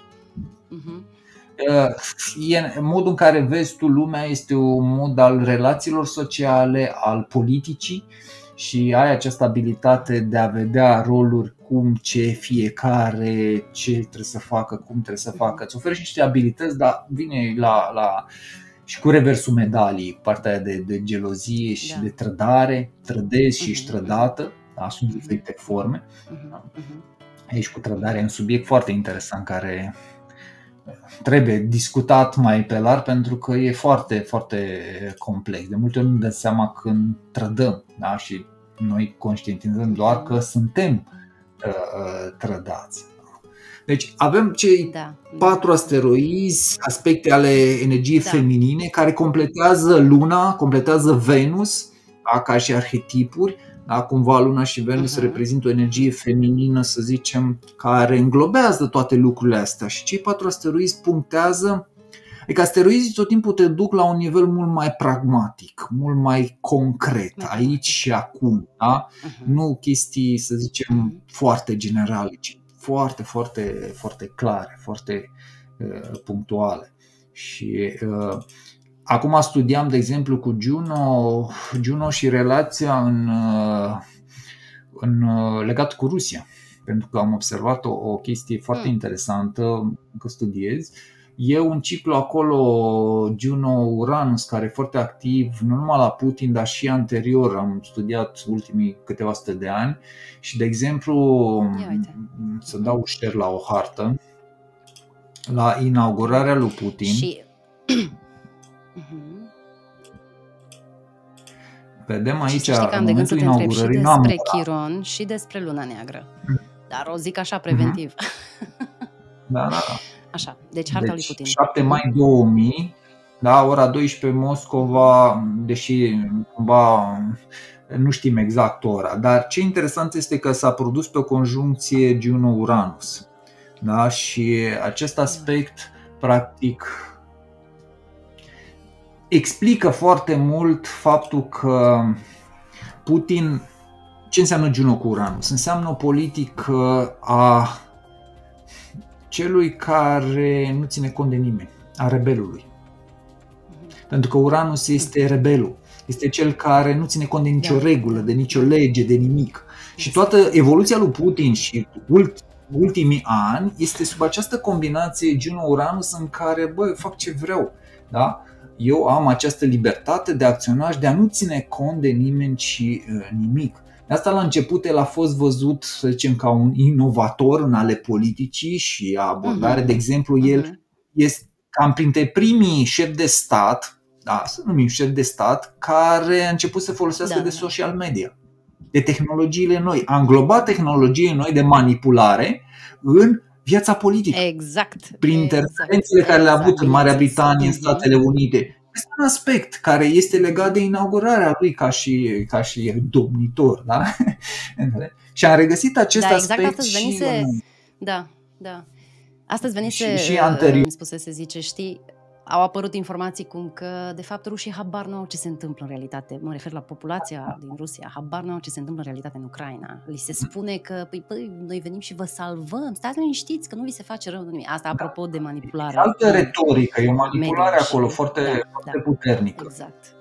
Modul în care vezi tu lumea este un mod al relațiilor sociale, al politicii, și ai această abilitate de a vedea roluri, ce fiecare, ce trebuie să facă, cum trebuie să facă. Îți oferi și niște abilități, dar vine și cu reversul medalii, partea de gelozie și de trădare, trădezi și ești trădată, da? Sunt diferite forme. Aici cu trădarea e un subiect foarte interesant care trebuie discutat mai pe larg, pentru că e foarte, foarte complex. De multe ori nu dăm seama când trădăm, da? Și noi conștientizăm doar că suntem trădați. Deci avem cei 4 asteroizi, aspecte ale energiei feminine, care completează Luna, completează Venus, da? Ca și arhetipuri. Da, cumva Luna și Venus reprezintă o energie feminină, să zicem, care înglobează toate lucrurile astea. Și cei 4 asteroizi punctează Adică asteroizii tot timpul te duc la un nivel mult mai pragmatic, mult mai concret, aici și acum, da? Nu chestii, să zicem, foarte generale, ci foarte, foarte, foarte clare, foarte punctuale. Și acum studiam, de exemplu, cu Juno și relația legat cu Rusia, pentru că am observat o chestie foarte interesantă, că studiez. E un ciclu acolo, Juno-Uranus, care e foarte activ, nu numai la Putin, dar și anterior. Am studiat ultimii câteva sute de ani și, de exemplu, să dau share la o hartă, la inaugurarea lui Putin. Și vedem aici, în momentul inaugurării, și despre Chiron și despre Luna Neagră. Dar o zic așa, preventiv. Da. Așa, deci harta lui Putin. 7 mai 2000, da, ora 12 Moscova, deși cumva nu știm exact ora, dar ce interesant este că s-a produs pe o conjuncție Juno-Uranus. Da, și acest aspect practic explică foarte mult faptul că Putin, ce înseamnă Juno cu Uranus? Înseamnă o politică a celui care nu ține cont de nimeni, a rebelului. Pentru că Uranus este rebelul, este cel care nu ține cont de nicio regulă, de nicio lege, de nimic. Și toată evoluția lui Putin și ultimii ani este sub această combinație Juno-Uranus în care, eu fac ce vreau, da? Eu am această libertate de a acționa și de a nu ține cont de nimeni și nimic. De asta la început el a fost văzut, să zicem, ca un inovator în ale politicii și a abordare. De exemplu, el este cam printre primii șefi de stat, da, să numim șefi de stat, care a început să folosească de social media, de tehnologiile noi. A înglobat tehnologiile noi de manipulare în viața politică. Exact. Prin interferențele care le-a avut în Marea Britanie, în Statele Unite. Este un aspect care este legat de inaugurarea lui ca și domnitor, da? Și am regăsit acest aspect astăzi venise, da. Astăzi venise și anterior. Spusese, zice, știi, au apărut informații cum că, de fapt, rușii habar nu au ce se întâmplă în realitate. Mă refer la populația din Rusia, habar nu au ce se întâmplă în realitate în Ucraina. Li se spune că, noi venim și vă salvăm, stați liniștiți că nu vi se face rău nimic. Asta apropo de manipulare. Altă retorică, e o manipulare acolo foarte puternică. Exact.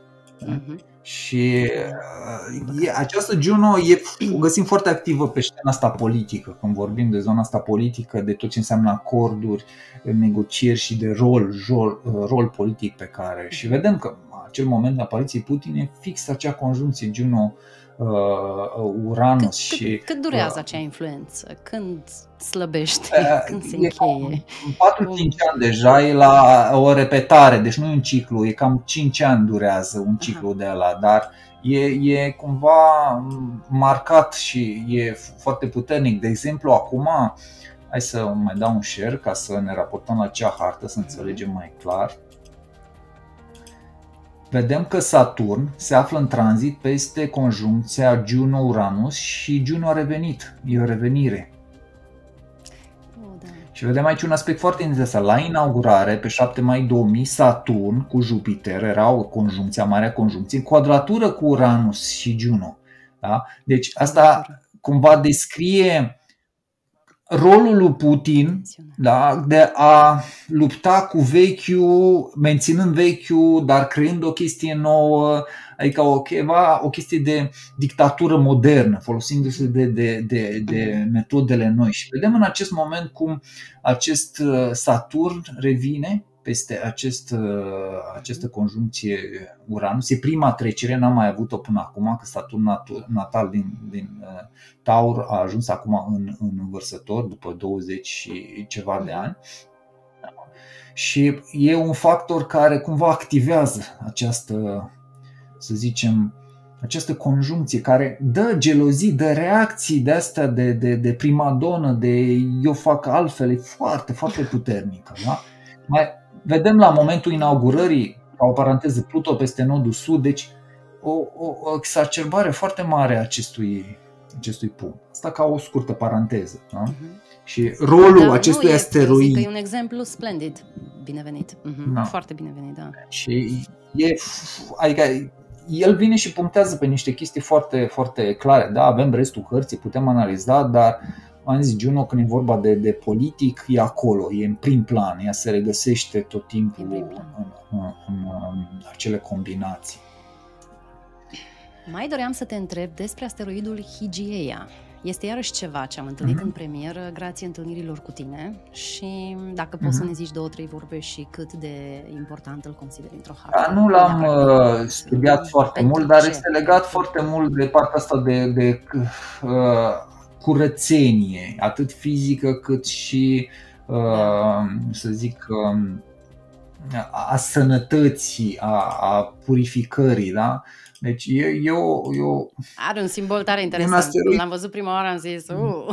Și această Juno o găsim foarte activă pe scena asta politică. Când vorbim de zona asta politică, de tot ce înseamnă acorduri, negocieri și de rol politic pe care. Și vedem că acel moment de apariției Putin e fix acea conjuncție Juno Uranus. Cât durează acea influență? Când slăbește? Când se încheie? 4-5 ani deja, e la o repetare, deci nu e un ciclu, e cam 5 ani durează un ciclu de ăla, dar e cumva marcat și e foarte puternic. De exemplu, acum, hai să mai dau un share ca să ne raportăm la acea hartă, să înțelegem mai clar. Vedem că Saturn se află în tranzit peste conjuncția Juno-Uranus și Juno a revenit, e o revenire. Și vedem aici un aspect foarte interesant. La inaugurare, pe 7 mai 2000, Saturn cu Jupiter era o conjuncție, marea conjuncție, în quadratură cu Uranus și Juno. Da? Deci asta cumva descrie rolul lui Putin, da, de a lupta cu vechiul, menținând vechiul, dar creând o chestie nouă, adică o chestie de dictatură modernă, folosindu-se de metodele noi. Și vedem în acest moment cum acest Saturn revine peste această conjuncție Uranus. E prima trecere, n-am mai avut-o până acum, că Saturn natal din Taur a ajuns acum în Vărsător după 20 și ceva de ani. Și e un factor care cumva activează această, să zicem, această conjuncție care dă gelozii, dă reacții de astea de primadonă, de eu fac altfel, e foarte, foarte puternică. Da? Mai vedem la momentul inaugurării, ca o paranteză, Pluto peste nodul sud, deci o exacerbare foarte mare a acestui punct. Asta ca o scurtă paranteză. Da? Și rolul acestui Zic asteroid că e un exemplu splendid. Binevenit. Da. Foarte binevenit, da. Și adică el vine și punctează pe niște chestii foarte, foarte clare. Da, avem restul hărții, putem analiza, dar am zis Juno, când e vorba de politic, e acolo, e în prim plan, ea se regăsește tot timpul în acele combinații. Mai doream să te întreb despre asteroidul Hygieia. Este iarăși ceva ce am întâlnit în premieră grație întâlnirilor cu tine și dacă poți să ne zici 2-3 vorbe și cât de important îl consideri într-o hartă. Nu l-am studiat foarte mult, dar este legat foarte mult de partea asta de curățenie, atât fizică cât și, să zic, a sănătății, a purificării, da? Deci are un simbol tare interesant. Când l-am văzut prima oară am zis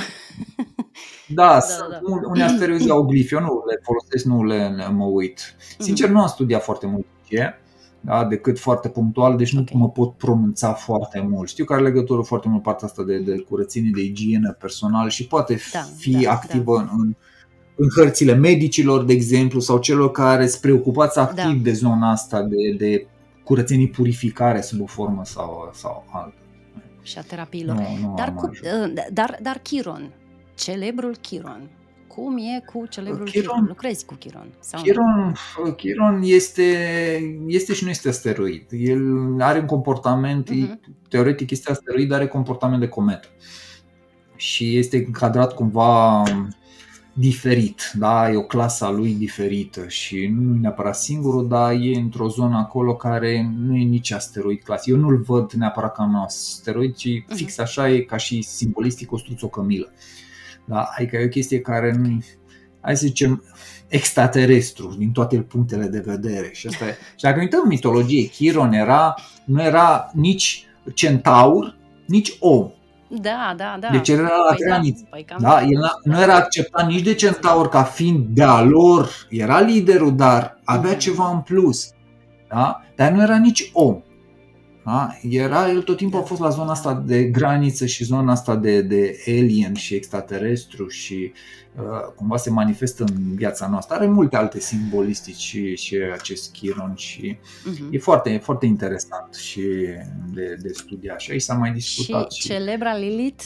Da, sunt unii asteroizi auglifi, eu nu le folosesc, nu mă uit. Sincer, nu am studiat foarte mult da, decât foarte punctual, deci nu mă pot pronunța foarte mult. Știu că are legătură foarte mult partea asta de curățenie, de igienă personal și poate fi activă în hărțile medicilor, de exemplu, sau celor care sunt preocupați activ de zona asta de curățenie, purificare sub o formă sau altă. Și a terapiilor. Dar Chiron, celebrul Chiron. Cum e cu celebrul Chiron? Lucrezi cu Chiron? Chiron este și nu este asteroid. El are un comportament, teoretic este asteroid, dar are comportament de cometă. Și este încadrat cumva diferit, da? E o clasă a lui diferită și nu e neapărat singurul, dar e într-o zonă acolo care nu e nici asteroid clasă. Eu nu-l văd neapărat ca un asteroid, ci fix așa e ca și simbolistic o struțocămilă. Da? Adică e o chestie care nu, hai să zicem, extraterestru din toate punctele de vedere. Și asta e. Și dacă uităm în mitologie, Chiron nu era nici centaur, nici om. Da. Deci era la graniță. Da, el nu era acceptat nici de centaur ca fiind de-a lor, era liderul, dar avea ceva în plus. Da? Dar nu era nici om. Da? El tot timpul a fost la zona asta de graniță și zona asta de alien și extraterestru și cumva se manifestă în viața noastră. Are multe alte simbolistici și acest Chiron și e foarte, foarte interesant și de studiat. Și aici s-a mai discutat. Și celebra Lilith?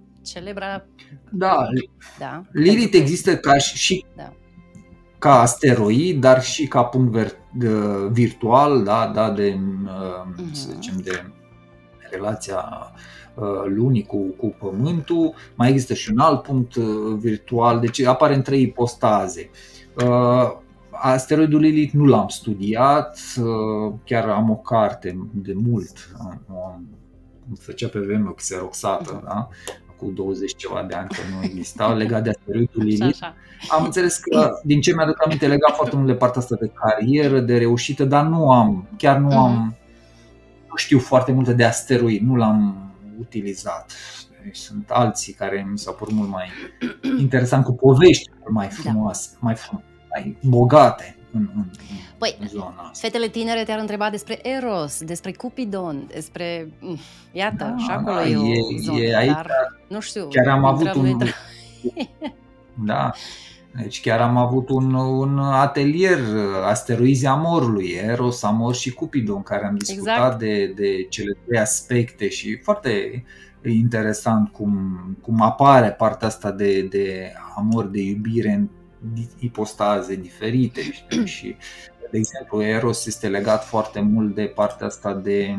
Lilith există ca asteroid, dar și ca punct virtual, să zicem, de relația lunii cu Pământul. Mai există și un alt punct virtual, deci apare în 3 ipostaze. Asteroidul Lilith nu l-am studiat, chiar am o carte de mult, făcea pe vreme o xeroxată, da? Cu 20 ceva de ani, că nu exista, legat de asteroidul Lilith. Am înțeles că, din ce mi-aduc aminte, legat foarte mult de partea asta de carieră, de reușită, dar nu știu foarte multe de asteroid, nu l-am utilizat. Deci sunt alții care mi s-au părut mult mai interesant, cu povești mai frumoase, mai bogate în zona asta. Fetele tinere te-ar întreba despre Eros, despre Cupidon, despre... Iată, și acolo e o zonă, aici, dar nu știu. Chiar am avut deci chiar am avut un atelier, Asteroizii Amorului, Eros, Amor și Cupidon, care am discutat de cele 3 aspecte și foarte interesant cum apare partea asta de amor, de iubire în ipostaze diferite și, de exemplu, Eros este legat foarte mult de partea asta de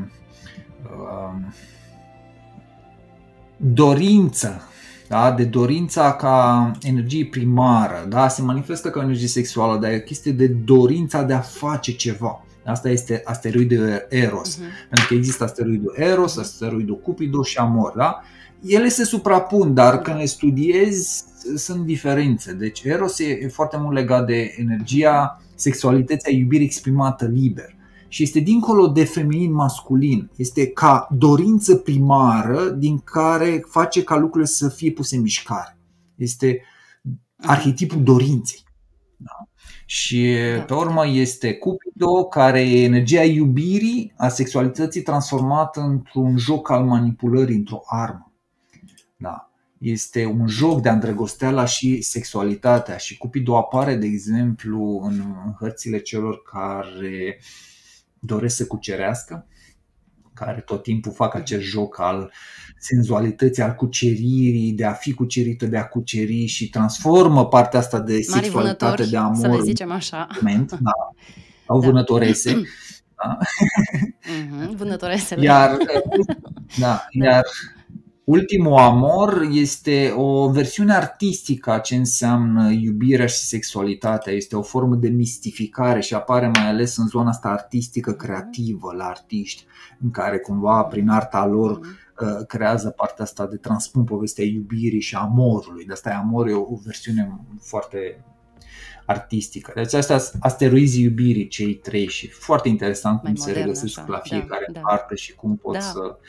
dorință, da? De dorința ca energie primară, da? Se manifestă ca energie sexuală, dar e o chestie de dorința de a face ceva. Asta este asteroidul Eros, pentru că există asteroidul Eros, asteroidul Cupido și Amor, da? Ele se suprapun, dar când le studiezi sunt diferențe. Deci Eros e foarte mult legat de energia sexualității, a iubirii exprimată liber. Și este dincolo de feminin-masculin. Este ca dorință primară din care face ca lucrurile să fie puse în mișcare. Este arhetipul dorinței. Da? Și pe urmă este Cupido, care e energia iubirii, a sexualității transformată într-un joc al manipulării, într-o armă. Da. este un joc de-a îndrăgosteala și sexualitatea și Cupidul apare, de exemplu, în hărțile celor care doresc să cucerească, care tot timpul fac acest joc al senzualității, al cuceririi, de a fi cucerită, de a cuceri și transformă partea asta de sexualitate, de amor, să le zicem așa, da, sau vânătorese. Da. Vânătoresele. Iar Ultimul amor este o versiune artistică a ce înseamnă iubirea și sexualitatea. Este o formă de mistificare și apare mai ales în zona asta artistică, creativă, la artiști, în care cumva prin arta lor creează partea asta de transpun povestea iubirii și amorului. De asta amor e o versiune foarte artistică. Deci astea sunt asteroizii iubirii, cei 3, și foarte interesant cum se regăsesc la fiecare parte și cum pot să...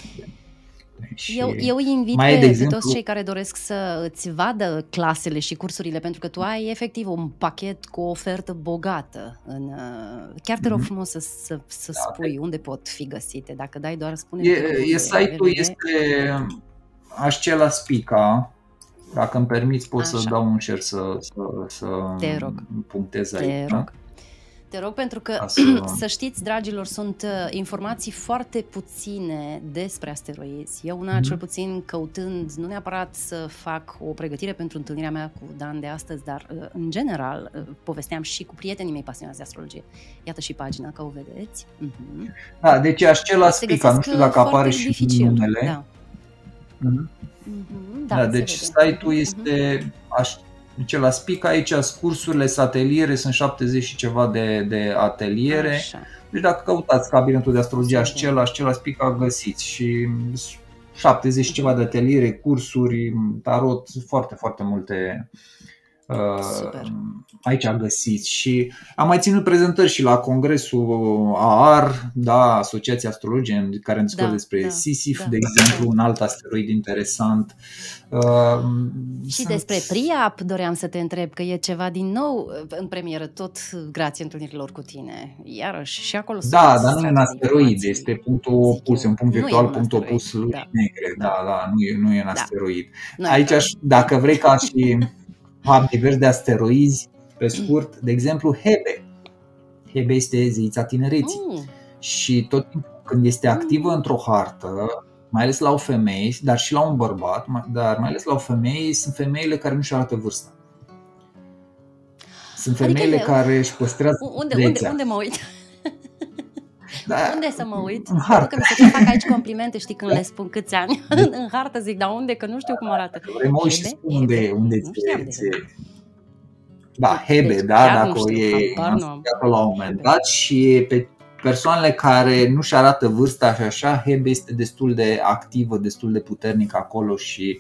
Eu îi invit pe toți cei care doresc să îți vadă clasele și cursurile, pentru că tu ai efectiv un pachet cu o ofertă bogată. Chiar te rog frumos să spui unde pot fi găsite. Dacă dai doar spune. Site-ul este Ascela Spica. Dacă îmi permiți pot să dau un share să punctez aici. Te rog, pentru că, să știți, dragilor, sunt informații foarte puține despre asteroizi. Eu, cel puțin, căutând, nu neapărat să fac o pregătire pentru întâlnirea mea cu Dan de astăzi, dar, în general, povesteam și cu prietenii mei pasionați de astrologie. Iată și pagina, că o vedeți. Da, deci Ascela Spica, nu știu dacă apare și numele. Da, deci site-ul este Ascela Spica, aici sunt cursurile, ateliere, sunt 70 și ceva de ateliere. Așa. Deci dacă căutați cabinetul de astrologie Ascela Spica, găsiți și 70 și ceva de ateliere, cursuri, tarot, foarte, foarte multe. Aici găsiți. Și am mai ținut prezentări și la congresul AAR, Asociația Astrologie, în care am discutat despre Sisif, de exemplu, un alt asteroid interesant. Și despre Priap doream să te întreb, că e ceva din nou în premieră, tot grație întâlnirilor cu tine. Iarăși, și acolo dar nu e un asteroid, este punctul opus, e un punct virtual, punctul opus lui negre. Nu e un asteroid. Aici, dacă vrei ca și am divers de asteroizi, pe scurt, de exemplu Hebe. Hebe este zeița tinereții și tot timpul când este activă într-o hartă, mai ales la o femeie, dar și la un bărbat, dar mai ales la o femeie, sunt femeile care nu-și arată vârsta. Sunt femeile care își păstrează unde mă uit? Unde să mă uit? Pentru că mi se fac aici complimente, știi, când le spun câți ani. În hartă zic, dar unde? Că nu știu cum arată. Mă uit și spun unde Hebe, dacă e la un moment dat, și pe persoanele care nu și arată vârsta și așa, Hebe este destul de activă, destul de puternică acolo și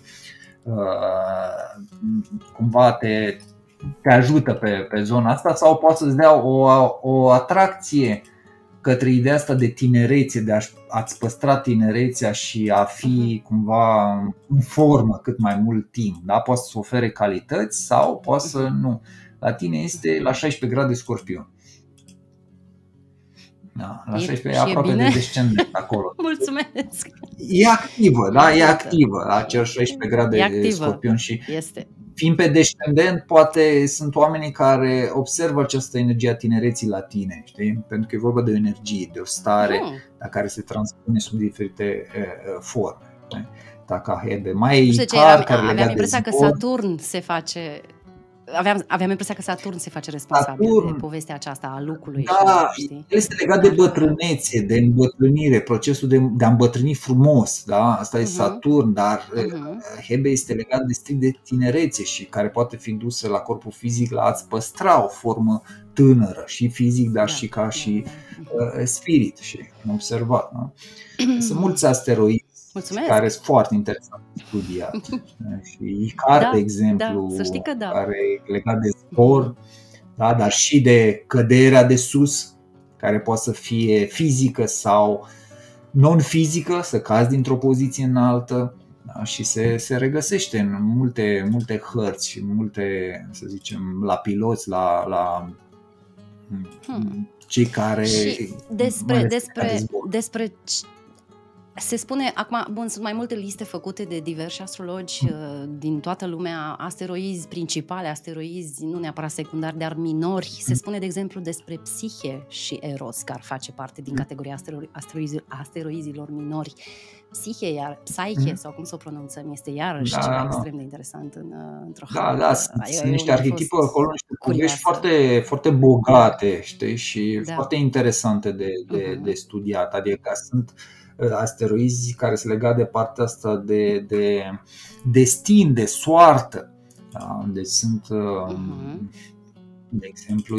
cumva te ajută pe zona asta, sau poate să-ți dea o atracție către ideea asta de tinerețe, de a-ți păstra tinerețea și a fi cumva în formă cât mai mult timp. Da? Poate să ofere calități sau poate să nu. La tine este la 16 grade Scorpion. La 16 e aproape de descendent acolo. Mulțumesc. E activă, e activă la acel 16 grade Scorpion și fiind pe descendent, poate sunt oamenii care observă această energie a tinereții la tine, știi? Pentru că e vorba de o energie, de o stare la care se transpune sub diferite forme. Dacă Hebe mai clar, care aveam impresia că Saturn se face. Aveam impresia că Saturn se face responsabil de povestea aceasta a lucrului. El este legat de bătrânețe, de îmbătrânire, procesul de a îmbătrâni frumos. Asta e Saturn, dar Hebe este legat de strict de tinerețe și care poate fi dusă la corpul fizic, la a-ți păstra o formă tânără și fizic, dar și ca și spirit. Și am observat. Sunt mulți asteroizi care sunt foarte interesant de studiat. Și Icar, de exemplu, care e legat de spor, dar și de căderea de sus, care poate să fie fizică sau non-fizică, să cazi dintr-o poziție înaltă, și se regăsește în multe hărți și multe, să zicem, la piloți, la cei care... Și despre Se spune, acum, bun, sunt mai multe liste făcute de diversi astrologi din toată lumea, asteroizi principale, asteroizi nu neapărat secundari, dar minori. Se spune, de exemplu, despre Psihe și Eros, care face parte din categoria asteroizilor minori. Psyche, sau cum să o pronunțăm, este iarăși ceva extrem de interesant într-o Da, sunt niște arhetipuri acolo, niște povești foarte, foarte bogate, știi, și foarte interesante de studiat. Adică sunt asteroizi care se lega de partea asta de destin, de soartă. Da? Deci sunt, de exemplu,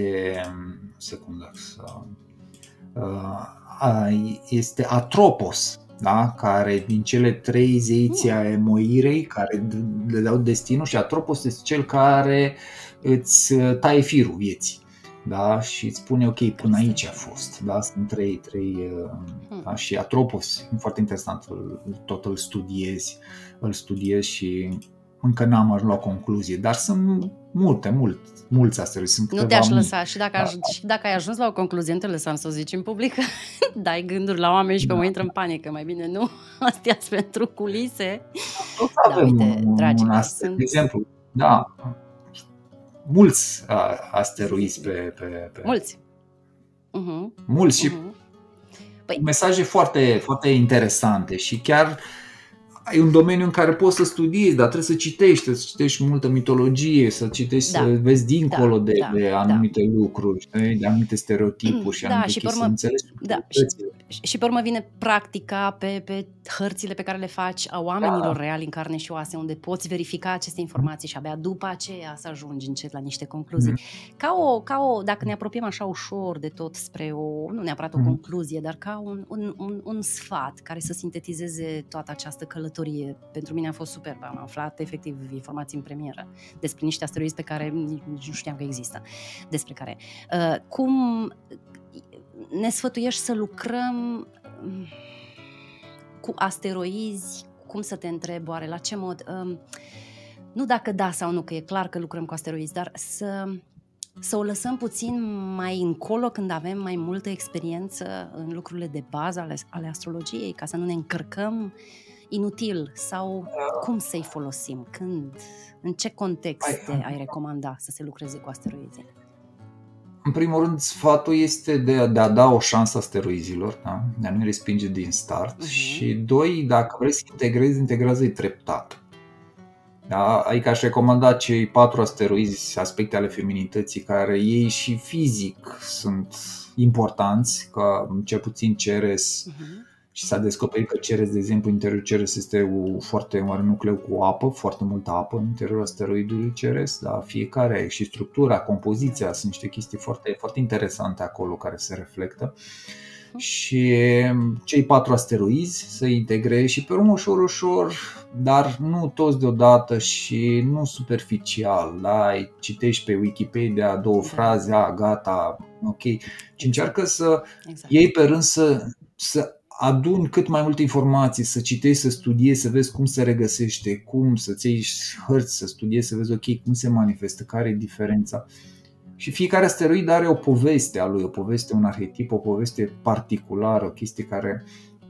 este Atropos, da? Care din cele 3 zeiți a Moirei care le dau destinul, și Atropos este cel care îți taie firul vieții. Da? Și îți spune ok, până aici a fost. Da? Sunt trei da? Și Atropos, foarte interesant, tot îl studiez și încă n-am ajuns la o concluzie, dar sunt mulți asteroizi. Nu te-aș lăsa, și dacă ai ajuns la o concluzie, nu te lăsam să o zici în public, dai gânduri la oameni și pe mă intră în panică, mai bine nu, astea pentru culise. Uite, dragii sunt... De exemplu, da, mulți asteroizi pe... Mulți. Mulți și mesaje foarte, foarte interesante și chiar e un domeniu în care poți să studiezi, dar trebuie să citești multă mitologie, să citești, să vezi dincolo de anumite lucruri, de anumite stereotipuri și anumite chestii, înțelegi? Și pe urmă vine practica pe hărțile pe care le faci a oamenilor reali în carne și oase, unde poți verifica aceste informații și abia după aceea să ajungi încet la niște concluzii. Dacă ne apropiem așa ușor de tot spre nu neapărat o concluzie, dar ca un sfat care să sintetizeze toată această călătorie. Pentru mine a fost superb, am aflat efectiv informații în premieră despre niște asteroizi pe care nici nu știam că există, despre care. Cum ne sfătuiești să lucrăm cu asteroizi? Cum să te întreb, oare, la ce mod? Nu dacă da sau nu, că e clar că lucrăm cu asteroizi, dar să o lăsăm puțin mai încolo când avem mai multă experiență în lucrurile de bază ale astrologiei, ca să nu ne încărcăm inutil, sau cum să-i folosim? În ce context ai recomanda să se lucreze cu asteroizii? În primul rând, sfatul este de a da o șansă asteroizilor, da? De a nu respinge din start. Și 2, dacă vrei să integrezi, integrează-i treptat. Da? Adică aș recomanda cei 4 asteroizi, aspecte ale feminității, care ei și fizic sunt importanți, ca cel puțin Ceres. Și s-a descoperit că Ceres, de exemplu, interiorul Ceres este un foarte mare nucleu cu apă, foarte multă apă în interiorul asteroidului Ceres, dar fiecare, și structura, compoziția, sunt niște chestii foarte, foarte interesante acolo care se reflectă. Și cei 4 asteroizi să integrezi și pe urmă ușor, dar nu toți deodată și nu superficial, da? Citești pe Wikipedia 2 fraze, gata, ok, ci încearcă să iei pe rând să aduni cât mai multe informații, să citești, să studiezi, să vezi cum se regăsește, cum să-ți iei hărți, să studiezi, să vezi ok, cum se manifestă, care e diferența. Și fiecare asteroid are o poveste a lui, o poveste, un arhetip, o poveste particulară, o chestie care...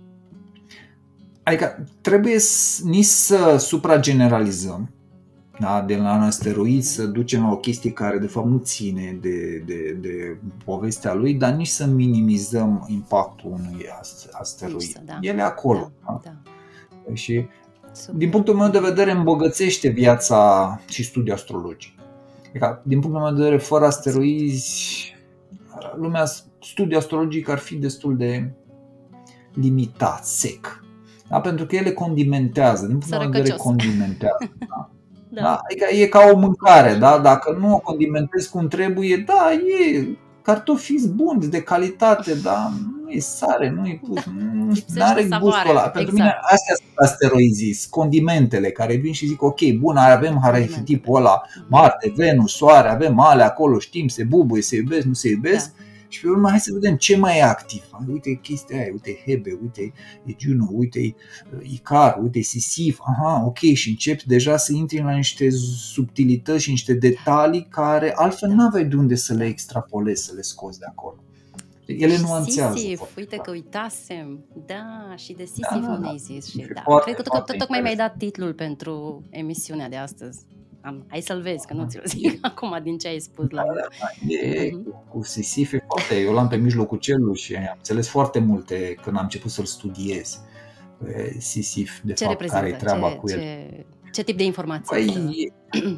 Adică trebuie nici să suprageneralizăm, da? De la un asteroid să ducem la o chestie care de fapt nu ține de povestea lui, dar nici să minimizăm impactul unui asteroid. El e acolo. Da? Și din punctul meu de vedere îmbogățește viața și studiul astrologiei. Adică, din punctul meu de vedere, fără asteroizi, studiul astrologic ar fi destul de limitat, sec. Da? Pentru că ele condimentează, din punctul meu de vedere condimentează. Da? Da? Adică e ca o mâncare, da? Dacă nu o condimentezi cum trebuie, da, e cartofi buni, de calitate, da, nu e sare, nu e pus, nu are gustul ăla. Pentru mine astea sunt asteroizii, condimentele care vin și zic ok, bun, avem arhetipul ăla, Marte, Venus, Soare, avem alea acolo, știm, se bubuie, se iubesc, nu se iubesc. Și pe urmă hai să vedem ce mai e activ. Uite chestia aia, uite Hebe, uite Juno, uite Icar, uite Sisif. Aha, ok, și începi deja să intri la niște subtilități și niște detalii care altfel n-aveai de unde să le extrapolezi, să le scoți de acolo. ele Și nuanțează Sisif, foarte uite că tare. uitasem. Da, și de Da, Sisif da, nu da. ne-ai zis. Și, E da. foarte, Cred că foarte tocmai mi-ai interesant. dat titlul pentru emisiunea de astăzi. Hai să-l vezi, că nu ți-l zic acum din ce ai spus la... Cu Sisif e foarte... Eu l-am pe mijlocul celului și am înțeles foarte multe când am început să-l studiez. Sisif, de Ce fapt, care e reprezintă? treaba cu el. Ce tip de informații? Păi,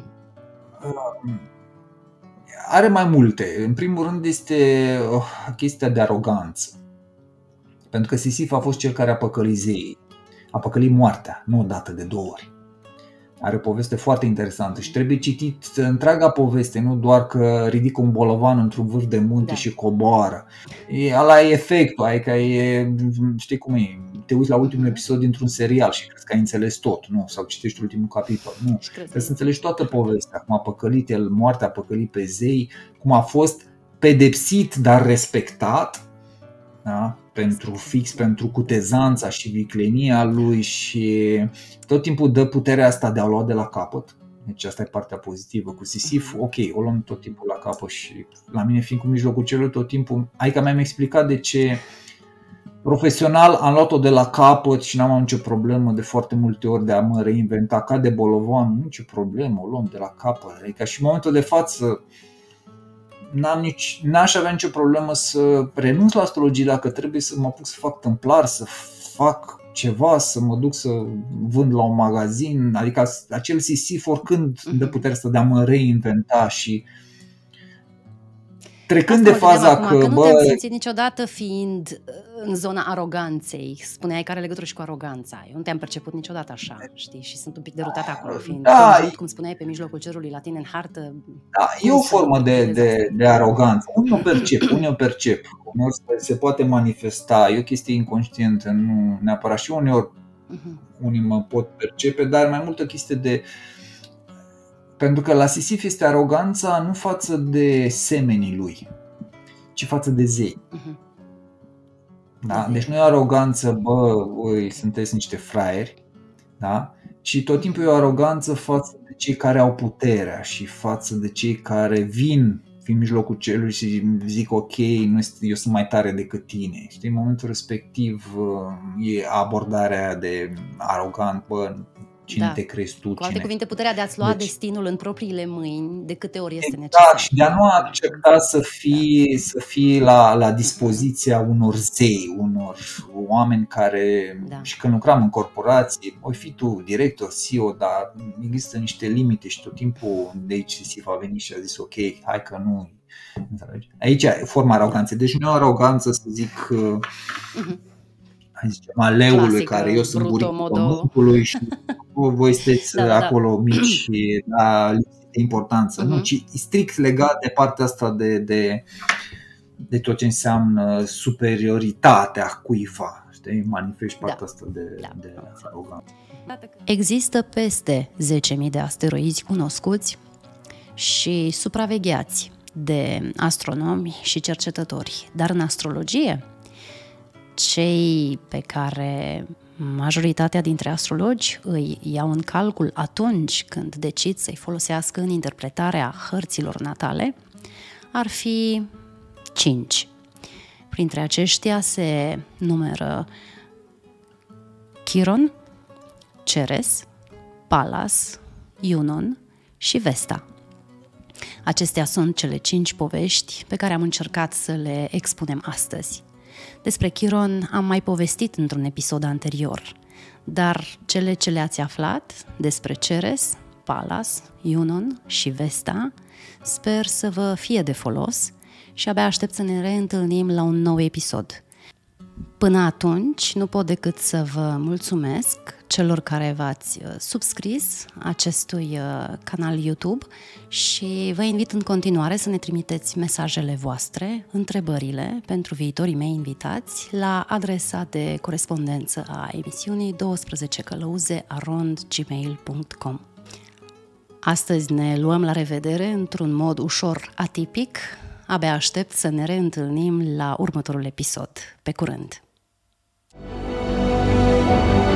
are mai multe. În primul rând este chestia de aroganță. Pentru că Sisif a fost cel care a păcălit zeii. A păcălit moartea, nu odată, de 2 ori. Are o poveste foarte interesantă și trebuie citit întreaga poveste, nu doar că ridică un bolovan într-un vârf de munte și coboară. Ăla e efectul, adică știi cum e, te uiți la ultimul episod dintr-un serial și crezi că ai înțeles tot, nu? Sau citești ultimul capitol, nu. Trebuie să înțelegi toată povestea, cum a păcălit el moartea, a păcălit pe zei, cum a fost pedepsit, dar respectat. Da? Pentru cutezanța și viclenia lui și tot timpul dă puterea asta de a lua de la capăt. Deci asta e partea pozitivă cu Sisif. Ok, o luăm tot timpul la capăt și la mine fiind cu mijlocul celui tot timpul, adică mi-am explicat de ce profesional am luat-o de la capăt și n-am avut nicio problemă de foarte multe ori de a mă reinventa ca de bolovan, nicio problemă, o luăm de la capăt. Adică și în momentul de față n-aș avea nicio problemă să renunț la astrologie dacă trebuie să mă apuc să fac tâmplar, să fac ceva, să mă duc să vând la un magazin, adică acel Sisif oricând dă puterea asta de a mă reinventa și trecând de faza acum, că nu te-am simțit niciodată fiind în zona aroganței. Spuneai că are legătură și cu aroganța. Eu nu te-am perceput niciodată așa, știi? Și sunt un pic derutat acolo, fiind cum spuneai, pe mijlocul cerului la tine în hartă. Da, e o formă de aroganță. Unii o percep. Uneori se poate manifesta. E o chestie inconștientă, nu neapărat. Și uneori unii mă pot percepe, dar mai multă chestie de... Pentru că la Sisif este aroganța nu față de semenii lui, ci față de zei. Da? Deci nu e aroganță, voi sunteți niște fraieri, da? Ci tot timpul e o aroganță față de cei care au puterea și față de cei care vin în mijlocul celui și zic ok, eu sunt mai tare decât tine. Știi? În momentul respectiv e abordarea de arogant, cine te crezi tu? Cu alte cuvinte, puterea de a-ți lua destinul în propriile mâini de câte ori este necesar. Exact, și de a nu accepta să fii la dispoziția unor zei, unor oameni care, și când lucram în corporații, oi fi tu director, CEO, dar există niște limite și tot timpul de aici Sisif a venit și a zis ok, hai că nu. Aici e forma aroganței, deci nu e o aroganță să zic... Aleului clasică, care eu sunt buricul pământului și voi sunteți acolo mici și lipsiți de importanță, nu, ci strict legat de partea asta de tot ce înseamnă superioritatea cuiva, știi? Manifesti partea asta de aroganță. Există peste 10.000 de asteroizi cunoscuți și supravegheați de astronomi și cercetători, dar în astrologie cei pe care majoritatea dintre astrologi îi iau în calcul atunci când decid să-i folosească în interpretarea hărților natale ar fi 5. Printre aceștia se numără Chiron, Ceres, Pallas, Iunon și Vesta. Acestea sunt cele 5 povești pe care am încercat să le expunem astăzi. Despre Chiron am mai povestit într-un episod anterior, dar cele ce le-ați aflat despre Ceres, Pallas, Iunon și Vesta sper să vă fie de folos și abia aștept să ne reîntâlnim la un nou episod. Până atunci, nu pot decât să vă mulțumesc celor care v-ați subscris acestui canal YouTube și vă invit în continuare să ne trimiteți mesajele voastre, întrebările pentru viitorii mei invitați la adresa de corespondență a emisiunii 12călăuze@gmail.com. Astăzi ne luăm la revedere într-un mod ușor atipic. Abia aștept să ne reîntâlnim la următorul episod. Pe curând!